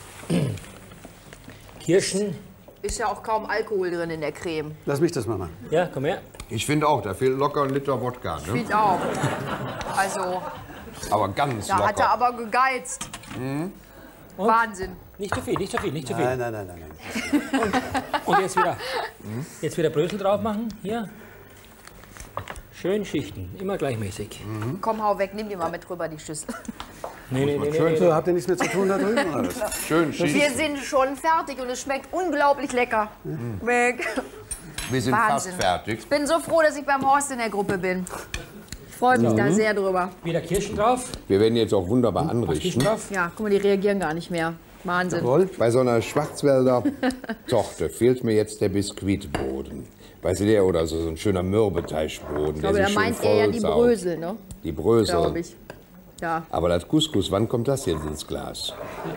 S1: Kirschen.
S4: Ist ja auch kaum Alkohol drin in der Creme.
S2: Lass mich das mal machen.
S1: Ja, komm her.
S3: Ich finde auch, da fehlt locker ein Liter Wodka. Ne?
S4: Ich auch. Also,
S3: Aber ganz
S4: da
S3: locker.
S4: hat er aber gegeizt. Wahnsinn.
S1: Nicht zu viel, nicht zu viel, nicht zu viel.
S2: Nein.
S1: Und jetzt wieder Brösel drauf machen. Hier. Schön schichten, immer gleichmäßig.
S4: Komm, hau weg, nimm die mal mit rüber, die Schüssel.
S1: Nee.
S2: So, habt ihr nichts mehr zu tun da drüben? Oder was?
S3: Schön schief.
S4: Wir sind schon fertig und es schmeckt unglaublich lecker. Weg.
S3: Wir sind
S4: Wahnsinn.
S3: fast fertig.
S4: Ich bin so froh, dass ich beim Horst in der Gruppe bin. Ich freue mich da sehr drüber.
S1: Wieder Kirschen drauf.
S3: Wir werden jetzt auch wunderbar
S1: Kirschen
S3: anrichten.
S1: drauf.
S4: Ja, guck mal, die reagieren gar nicht mehr. Wahnsinn.
S2: Jawohl.
S3: Bei so einer Schwarzwälder Torte fehlt mir jetzt der Biskuitboden. Weißt du, oder so ein schöner Mürbeteigboden.
S4: Ich glaube, da meint er ja die Brösel, ne?
S3: Die Brösel.
S4: Glaube ich. Ja.
S3: Aber das Couscous, wann kommt das jetzt ins Glas?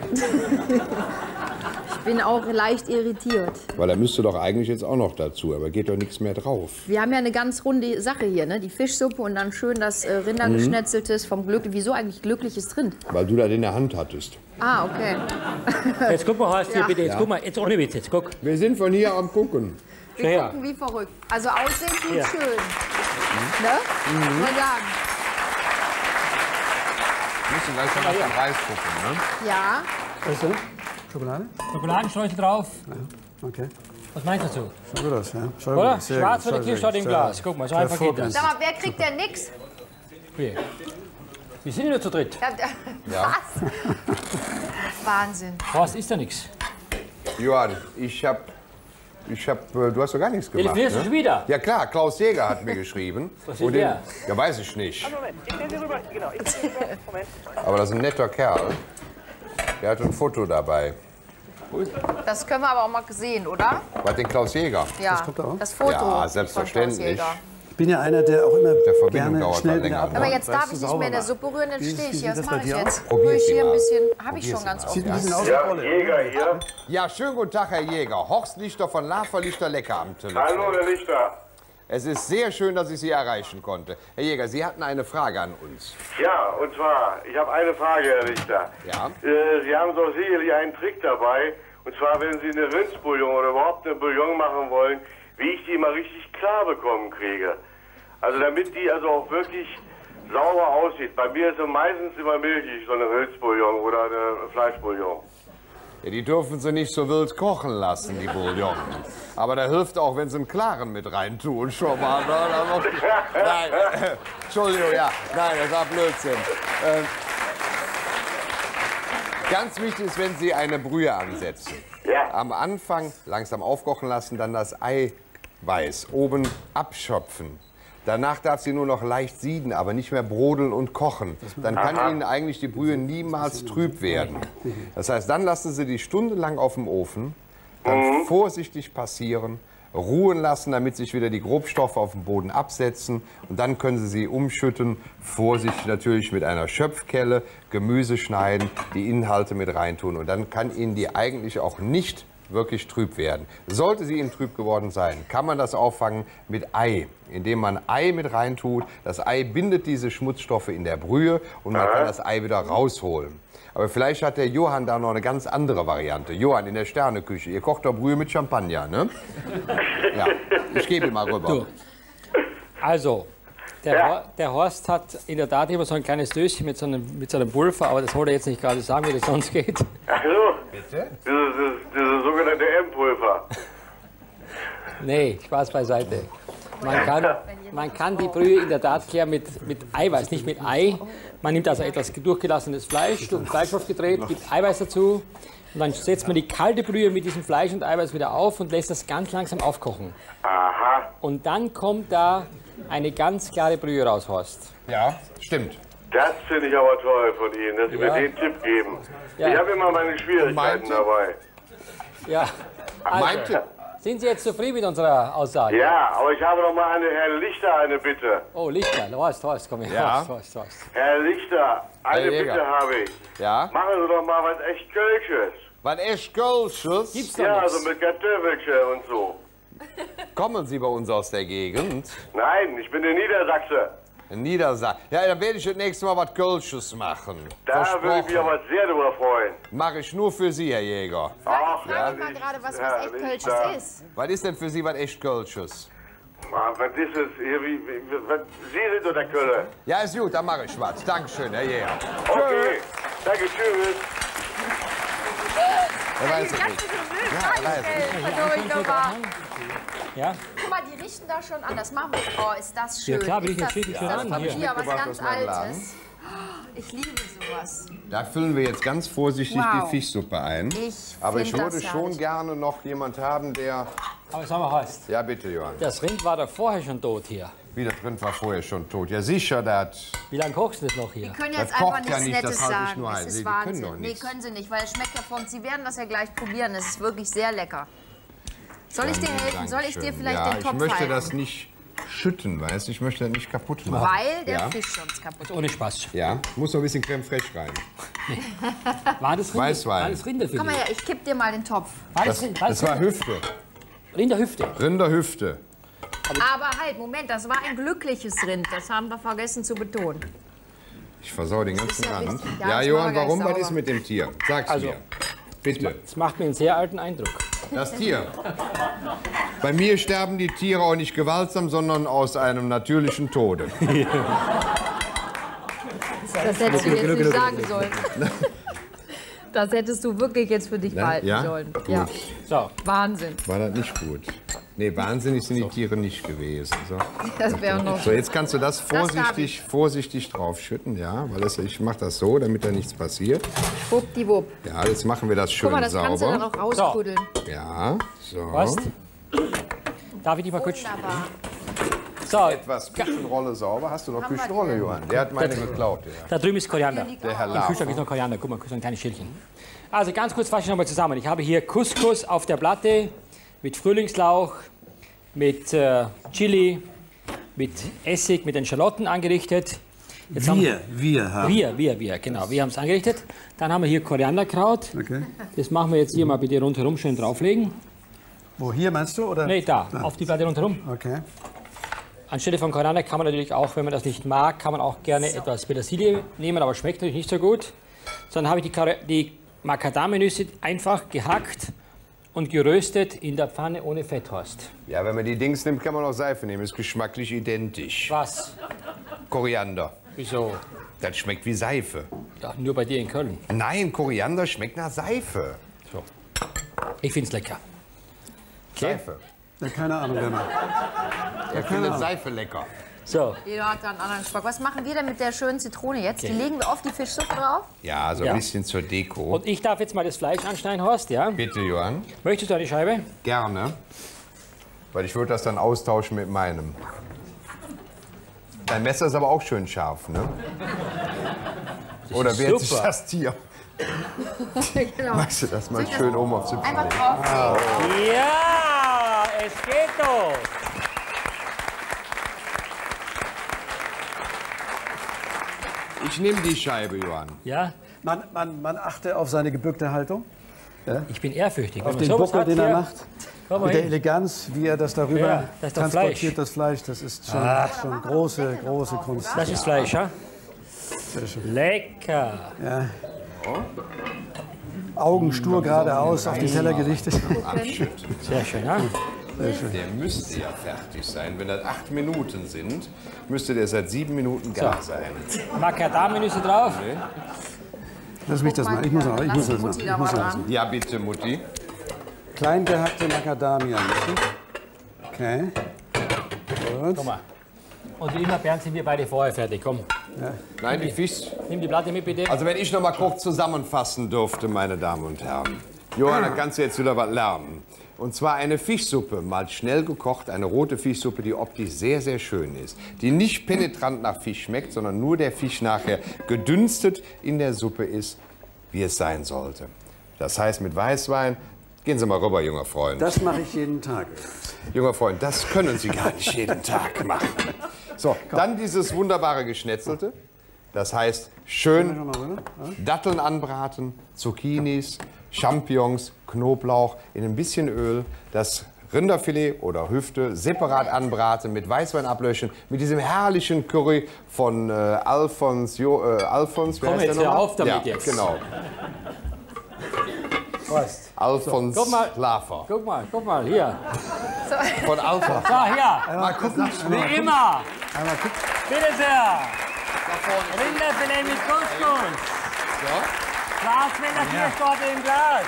S4: Ich bin auch leicht irritiert.
S3: Weil da müsste doch eigentlich jetzt auch noch dazu, aber geht doch nichts mehr drauf.
S4: Wir haben ja eine ganz runde Sache hier, ne? Die Fischsuppe und dann schön das Rindergeschnetzeltes vom Glück. Wieso eigentlich glückliches Rind?
S3: Weil du das in der Hand hattest.
S4: Ah, okay.
S1: Jetzt guck mal, Horst, hier bitte. Jetzt guck mal, jetzt ohne Witz, jetzt guck.
S3: Wir sind von hier am Gucken.
S4: Wir
S1: Ja.
S4: gucken wie verrückt. Also aussehen tut
S1: Ja.
S4: schön. Ne? Mal sagen.
S3: Wir müssen gleich schon auf den Reis gucken, ne?
S4: Ja.
S2: Was denn? Schokolade?
S1: Schokoladenstreusel drauf.
S2: Okay.
S1: Was meinst du dazu?
S2: Schau gut aus, ja. Schau
S1: Oder?
S2: gut aus. Sehr gut.
S1: Schwarzwälder
S2: Schau
S1: Kirschtorte
S2: sehr
S1: im
S2: gut.
S1: Glas. Guck mal, so einfach geht das.
S4: Sag mal, wer kriegt denn nix?
S1: Hier. Wir sind ja nur zu dritt.
S3: Ja.
S4: Was? Wahnsinn.
S1: Horst, ist da nichts.
S3: Johann, du hast doch gar nichts gemacht.
S1: Telefonierst du schon wieder?
S3: Ja klar, Klaus Jäger hat mir geschrieben.
S1: Was will der?
S3: Ja, weiß ich nicht.
S6: Moment, ich stelle Sie rüber. Genau, ich stelle Sie rüber. Moment.
S3: Aber das ist ein netter Kerl. Der hat ein Foto dabei.
S4: Das können wir aber auch mal sehen, oder?
S3: Was, den Klaus Jäger?
S4: Ja,
S2: kommt da auch?
S4: das Foto.
S3: Ja,
S4: von
S3: selbstverständlich.
S4: Klaus Jäger.
S2: Ich bin ja einer, der auch immer
S3: Verbindung
S2: gerne
S3: dauert
S2: schnell
S3: mal
S2: wieder
S3: länger.
S2: abmacht.
S4: Aber jetzt
S2: weißt
S4: darf
S2: du,
S4: ich nicht
S2: sauber
S4: mehr in der
S2: macht.
S4: Suppe rühren, dann
S2: Wie
S4: stehe ich
S2: sieht
S4: hier. Was
S2: das bei
S4: mache ich
S2: dir
S4: jetzt?
S2: aus?
S4: Rühre ich
S3: sie
S4: hier ein
S3: mal.
S4: bisschen. Habe ich
S3: Probier
S4: schon
S3: sie
S4: ganz
S3: mal.
S4: oft.
S2: Sieht ein bisschen aus
S6: Ja,
S2: wie Rolle.
S6: Jäger hier.
S3: Ja, schönen guten Tag, Herr Jäger. Horst Lichter von Laferlichter Lecker am Telefon.
S6: Hallo, Herr Lichter.
S3: Es ist sehr schön, dass ich Sie erreichen konnte. Herr Jäger, Sie hatten eine Frage an uns.
S6: Ja, und zwar, ich habe eine Frage, Herr Lichter.
S3: Ja?
S6: Sie haben doch sicherlich einen Trick dabei. Und zwar, wenn Sie eine Rindsbouillon oder überhaupt eine Bouillon machen wollen, wie ich die mal richtig klar bekommen kriege. Also damit die also auch wirklich sauber aussieht. Bei mir ist es meistens immer milchig, so eine Rindsbouillon oder eine Fleischbouillon.
S3: Ja, die dürfen Sie nicht so wild kochen lassen, die Bouillon. Aber da hilft auch, wenn Sie einen klaren mit reintun, schon mal. Ne? Nein, Entschuldigung, ja. Nein, das war Blödsinn. Ganz wichtig ist, wenn Sie eine Brühe ansetzen.
S6: Ja.
S3: Am Anfang langsam aufkochen lassen, dann das Eiweiß oben abschöpfen. Danach darf sie nur noch leicht sieden, aber nicht mehr brodeln und kochen. Dann kann Ihnen eigentlich die Brühe niemals trüb werden. Das heißt, dann lassen Sie die stundenlang auf dem Ofen, dann vorsichtig passieren, ruhen lassen, damit sich wieder die Grobstoffe auf dem Boden absetzen. Und dann können Sie sie umschütten, vorsichtig natürlich mit einer Schöpfkelle, Gemüse schneiden, die Inhalte mit reintun. Und dann kann Ihnen die eigentlich auch nicht wirklich trüb werden. Sollte sie Ihnen trüb geworden sein, kann man das auffangen mit Ei, indem man Ei mit reintut. Das Ei bindet diese Schmutzstoffe in der Brühe und man kann das Ei wieder rausholen. Aber vielleicht hat der Johann da noch eine ganz andere Variante. Johann, in der Sterneküche, ihr kocht doch Brühe mit Champagner, ne? Ja, ich gebe ihm mal rüber.
S1: Du. Also, Der Horst hat in der Tat immer so ein kleines Döschen mit so einem Pulver, aber das wollte er jetzt nicht gerade sagen, wie das sonst geht.
S6: Ach so. Bitte? Dieses sogenannte M-Pulver.
S1: Nee, Spaß beiseite. Man kann die Brühe in der Tat klären mit Eiweiß, nicht mit Ei. Man nimmt also etwas durchgelassenes Fleisch, durch den Fleischwurf gedreht, gibt Eiweiß dazu. Und dann setzt man die kalte Brühe mit diesem Fleisch und Eiweiß wieder auf und lässt das ganz langsam aufkochen.
S6: Aha.
S1: Und dann kommt da eine ganz klare Brühe raus, Horst.
S3: Ja, stimmt.
S6: Das finde ich aber toll von Ihnen, dass Sie mir den Tipp geben. Ja. Ich habe immer meine Schwierigkeiten dabei.
S1: Ja, also, sind Sie jetzt zufrieden mit unserer Aussage?
S6: Ja, aber ich habe noch mal an Herrn Lichter eine Bitte.
S1: Oh, Lichter, Horst, komm her.
S3: Ja.
S1: Horst.
S6: Herr Lichter, eine Bitte habe ich.
S3: Ja?
S6: Machen Sie doch mal was echt Kölsches.
S3: Was echt Kölsches?
S1: Gibt's doch
S6: Ja,
S1: nichts.
S6: also mit Kartoffelchen und so.
S3: Kommen Sie bei uns aus der Gegend?
S6: Nein, ich bin in Niedersachse.
S3: In Niedersachsen. Ja, dann werde ich das nächste Mal was Kölsches machen.
S6: Da würde ich mich aber sehr drüber freuen.
S3: Mache ich nur für Sie, Herr Jäger.
S4: Frag ich mal gerade, was echt Kölsches ist.
S3: Was ist denn für Sie was echt Kölsches?
S6: Was ist es? Sie sind doch der Kölle.
S3: Ja, ist gut, dann mache ich was. Dankeschön, Herr Jäger.
S6: Okay, danke, tschüss.
S3: Er weiß es nicht. Ja, er weiß es.
S1: Ja?
S4: Guck mal, die riechen da schon an. Das machen wir. Oh, ist das schön.
S1: Ja klar, will ich
S4: ist das,
S1: natürlich
S4: ist
S1: schön
S4: das
S1: an.
S4: Papier,
S1: Hier.
S4: was ganz
S3: aus meinem Laden.
S4: Altes. Ich liebe sowas.
S3: Da füllen wir jetzt ganz vorsichtig die Fischsuppe ein. Aber ich würde schon gerne noch jemand haben, der...
S1: Aber sag mal, Horst,
S3: Ja, bitte, Johann.
S1: das Rind war doch vorher schon tot hier.
S3: Wie, das Rind war vorher schon tot. Ja, sicher, das...
S1: Wie lange kochst du das noch hier?
S4: Wir können
S3: Das
S4: jetzt einfach
S3: kocht ja
S4: nichts
S3: nicht,
S4: Nettes
S3: das halte ich
S4: sagen.
S3: nur
S4: Es
S3: ein.
S4: ist
S3: Nee, die können
S4: Wahnsinn.
S3: doch
S4: Nee,
S3: nichts.
S4: können sie nicht, weil es schmeckt davon. Sie werden das ja gleich probieren. Es ist wirklich sehr lecker. Soll ich dir helfen? Soll ich dir vielleicht den Topf
S3: ich möchte
S4: halten?
S3: das nicht schütten, weißt du? Ich möchte das nicht kaputt machen.
S4: Weil der
S3: Ja.
S4: Fisch sonst kaputt ist.
S1: Ohne Spaß.
S3: Ja, muss noch ein bisschen Creme fraiche rein.
S1: War das
S3: Weißwein.
S1: War das Rinderfilet?
S4: Komm mal her, ich kipp dir mal den Topf.
S1: War
S3: Das war Hüfte.
S1: Rinderhüfte.
S3: Rinderhüfte.
S4: Aber halt, Moment, das war ein glückliches Rind. Das haben wir vergessen zu betonen.
S3: Ich versau den ganzen
S4: ist ja
S3: Rand.
S4: richtig. Ja,
S3: Ja,
S4: das
S3: Johann,
S4: war gleich
S3: warum was
S4: sauber.
S3: ist mit dem Tier? Sag's
S1: Also,
S3: mir. Bitte.
S1: Das macht mir einen sehr alten Eindruck.
S3: Das Tier. Bei mir sterben die Tiere auch nicht gewaltsam, sondern aus einem natürlichen Tode.
S4: Das hättest du jetzt nicht sagen sollen. Das hättest du wirklich jetzt für dich behalten
S3: Ja?
S4: sollen.
S3: Gut.
S4: Ja,
S1: So,
S4: Wahnsinn.
S3: War das nicht gut? Nee, wahnsinnig sind die Tiere nicht gewesen. So,
S4: Das wäre noch.
S3: so jetzt kannst du das
S4: darf
S3: vorsichtig draufschütten, ja, weil ich mache das so, damit da nichts passiert.
S4: Schwuppdiwupp.
S3: Ja, jetzt machen wir das schön
S4: Guck mal, das kannst du dann
S3: sauber.
S4: auch rauspuddeln.
S3: Ja, so.
S1: Horst, darf ich dich mal kurz...
S4: Wunderbar.
S1: So,
S3: Etwas Küchenrolle sauber. Hast du noch Küchenrolle, Johann? Der hat meine geklaut. Ja.
S1: da drüben ist Koriander.
S3: Der Herr
S1: Im
S3: Lafer.
S1: Kühlschrank ist noch Koriander. Guck mal, so ein kleines Schälchen. Also ganz kurz fasse ich nochmal zusammen. Ich habe hier Couscous auf der Platte mit Frühlingslauch, mit Chili, mit Essig, mit den Schalotten angerichtet. Jetzt
S2: Wir haben.
S1: Wir, genau. Wir haben es angerichtet. Dann haben wir hier Korianderkraut.
S2: Okay.
S1: Das machen wir jetzt hier mal bitte rundherum schön drauflegen.
S2: Wo, hier meinst du? Oder?
S1: Nee, da, auf die Platte rundherum.
S2: Okay.
S1: Anstelle von Koriander kann man natürlich auch, wenn man das nicht mag, kann man auch gerne etwas Petersilie nehmen, aber schmeckt natürlich nicht so gut. Dann habe ich die Macadamia-Nüsse einfach gehackt und geröstet in der Pfanne ohne Fett, Horst.
S3: Ja, wenn man die Dings nimmt, kann man auch Seife nehmen. Ist geschmacklich identisch.
S1: Was?
S3: Koriander.
S1: Wieso?
S3: Das schmeckt wie Seife.
S1: Ja, nur bei dir in Köln.
S3: Nein, Koriander schmeckt nach Seife.
S1: So. Ich finde es lecker.
S3: Seife.
S2: Ja, keine Ahnung, wer macht.
S3: Er findet Seife lecker.
S1: So,
S4: Jeder hat da einen anderen Geschmack. Was machen wir denn mit der schönen Zitrone jetzt? Die legen wir auf die Fischsuppe drauf?
S3: Ja, so
S1: Ja.
S3: ein bisschen zur Deko.
S1: und ich darf jetzt mal das Fleisch anschneiden, Horst, ja?
S3: Bitte, Johann.
S1: Möchtest du eine Scheibe?
S3: Gerne. Weil ich würde das dann austauschen mit meinem. Dein Messer ist aber auch schön scharf, ne? Oder wehrt sich
S1: super.
S3: das Tier?
S4: Genau.
S3: Magst du das mal schön oben auf Zipfel
S4: Einfach
S3: legen?
S4: drauflegen.
S1: Ja, es geht doch.
S3: Ich nehme die Scheibe, Johann.
S1: Ja,
S2: Man achte auf seine gebückte Haltung,
S1: ich bin ehrfürchtig.
S2: auf
S1: Wenn man
S2: den
S1: sowas
S2: Buckel,
S1: hat
S2: den er
S1: hier-
S2: macht.
S1: Komm mal
S2: Mit der
S1: hin.
S2: Eleganz, wie er das darüber
S1: Ja, das ist doch
S2: transportiert,
S1: Fleisch.
S2: das Fleisch, das ist schon große Kunst.
S1: Das ist Fleisch, ja?
S2: Sehr schön.
S1: Lecker.
S2: Augen stur geradeaus auf den Teller gerichtet.
S3: Abschütt.
S1: Sehr schön, ja?
S3: Der müsste ja fertig sein. Wenn das 8 Minuten sind, müsste der seit 7 Minuten gar sein.
S1: Macadamia-Nüsse drauf.
S3: Nee.
S2: Lass mich das mal. Ich muss das machen.
S3: Ja, bitte, Mutti.
S2: Klein gehackte Macadamia-Nüsse. Okay. Gut.
S1: Komm mal. Und wie immer, Bernd, sind wir beide vorher fertig. Komm.
S3: Ja. Nein, die Fisch.
S1: Nimm die Platte mit, bitte.
S3: Also, wenn ich noch mal kurz zusammenfassen dürfte, meine Damen und Herren. Johann, da kannst du jetzt wieder was lernen. Und zwar eine Fischsuppe, mal schnell gekocht, eine rote Fischsuppe, die optisch sehr, sehr schön ist. Die nicht penetrant nach Fisch schmeckt, sondern nur der Fisch nachher gedünstet in der Suppe ist, wie es sein sollte. Das heißt, mit Weißwein, gehen Sie mal rüber, junger Freund.
S2: Das mache ich jeden Tag.
S3: Junger Freund, das können Sie gar nicht jeden Tag machen. So, dann dieses wunderbare Geschnetzelte. Das heißt, schön Datteln anbraten, Zucchinis, Champignons, Knoblauch in ein bisschen Öl, das Rinderfilet oder Hüfte separat anbraten, mit Weißwein ablöschen, mit diesem herrlichen Curry von Alfons,
S1: Komm jetzt, hör auf damit
S3: ja,
S1: jetzt.
S3: Genau.
S1: Prost.
S3: Alfons Lafer.
S1: Guck mal, hier.
S3: Von Alfons.
S1: So, hier.
S2: Mal gucken.
S1: Wie immer.
S2: Einmal gucken.
S1: Bitte sehr. Rinderfilet mit Couscous.
S3: Ja.
S1: Glas, wenn das hier steht im Glas.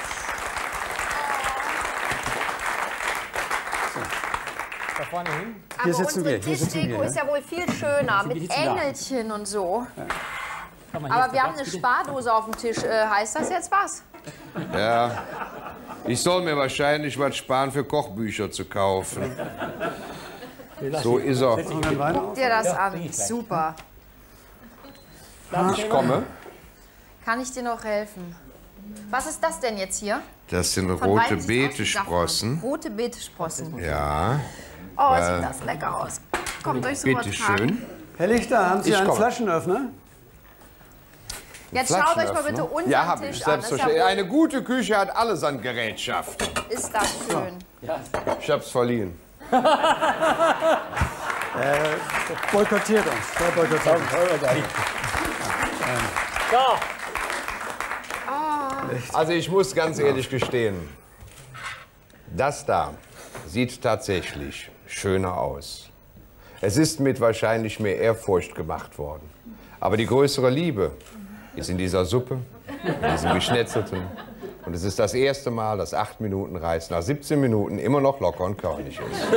S1: Da vorne hin.
S4: Aber
S2: Hier sitzen
S4: unsere
S2: wir, hier sitzen
S4: Tischdeko
S2: wir,
S4: ist ja wohl viel schöner, mit
S1: sitzen da.
S4: Engelchen und so.
S1: Komm mal, hier
S4: Aber
S1: ist
S4: wir
S1: der
S4: haben eine
S1: Platz, bitte.
S4: Spardose auf dem Tisch. Heißt das jetzt was?
S3: Ja. Ich soll mir wahrscheinlich was sparen, für Kochbücher zu kaufen. So ist er.
S4: Guck dir das an. Super.
S3: Ich komme.
S4: Kann ich dir noch helfen? Was ist das denn jetzt hier?
S3: Das sind
S4: Von
S3: rote
S4: Weitem sieht aus wie
S3: Beetesprossen.
S4: Saffran. Rote Beetesprossen.
S3: Ja,
S4: Oh, sieht das lecker aus. Kommt euch sowas
S3: bitteschön.
S2: Herr Lichter, haben Sie
S3: Ich
S2: einen
S3: komme.
S2: Flaschenöffner?
S4: Jetzt schaut euch mal bitte unseren
S3: Ja, hab
S4: Tisch
S3: ich,
S4: an. Das ist,
S3: selbstverständlich.
S4: ja
S3: Eine gute Küche hat alles an Gerätschaft.
S4: ist das schön.
S3: Ich hab's verliehen.
S2: Boykottiert uns. Der boykottiert uns.
S1: So.
S3: Also ich muss ganz ehrlich gestehen, das da sieht tatsächlich schöner aus. Es ist mit wahrscheinlich mehr Ehrfurcht gemacht worden. Aber die größere Liebe ist in dieser Suppe, in diesem Geschnetzelten. Und es ist das erste Mal, dass 8 Minuten Reis nach 17 Minuten immer noch locker und körnig ist.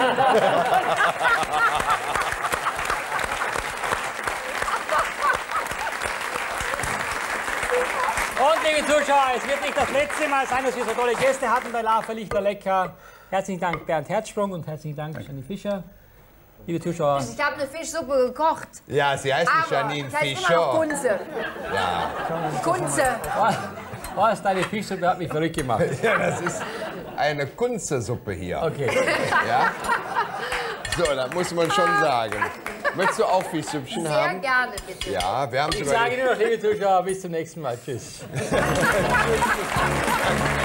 S1: Und liebe Zuschauer, es wird nicht das letzte Mal sein, dass wir so tolle Gäste hatten bei Lava Lichter Lecker. Herzlichen Dank Bernd Herzsprung und herzlichen Dank Janine Fischer. Liebe Zuschauer.
S4: Ich habe eine Fischsuppe gekocht.
S3: Ja, sie heißt nicht
S4: Aber
S3: Janine
S4: das heißt immer noch
S3: Fischer.
S4: Kunze.
S3: Ja.
S4: Kunze.
S1: Was, deine Fischsuppe hat mich verrückt gemacht.
S3: Ja, das ist eine Kunze-Suppe hier.
S1: Okay.
S3: Ja? So, das muss man schon sagen. Möchtest du auch Fischsüppchen
S4: Sehr
S3: haben?
S4: gerne, bitte.
S3: Ja, wir haben
S1: Ich sage nur noch, liebe Zuschauer, bis zum nächsten Mal. Tschüss.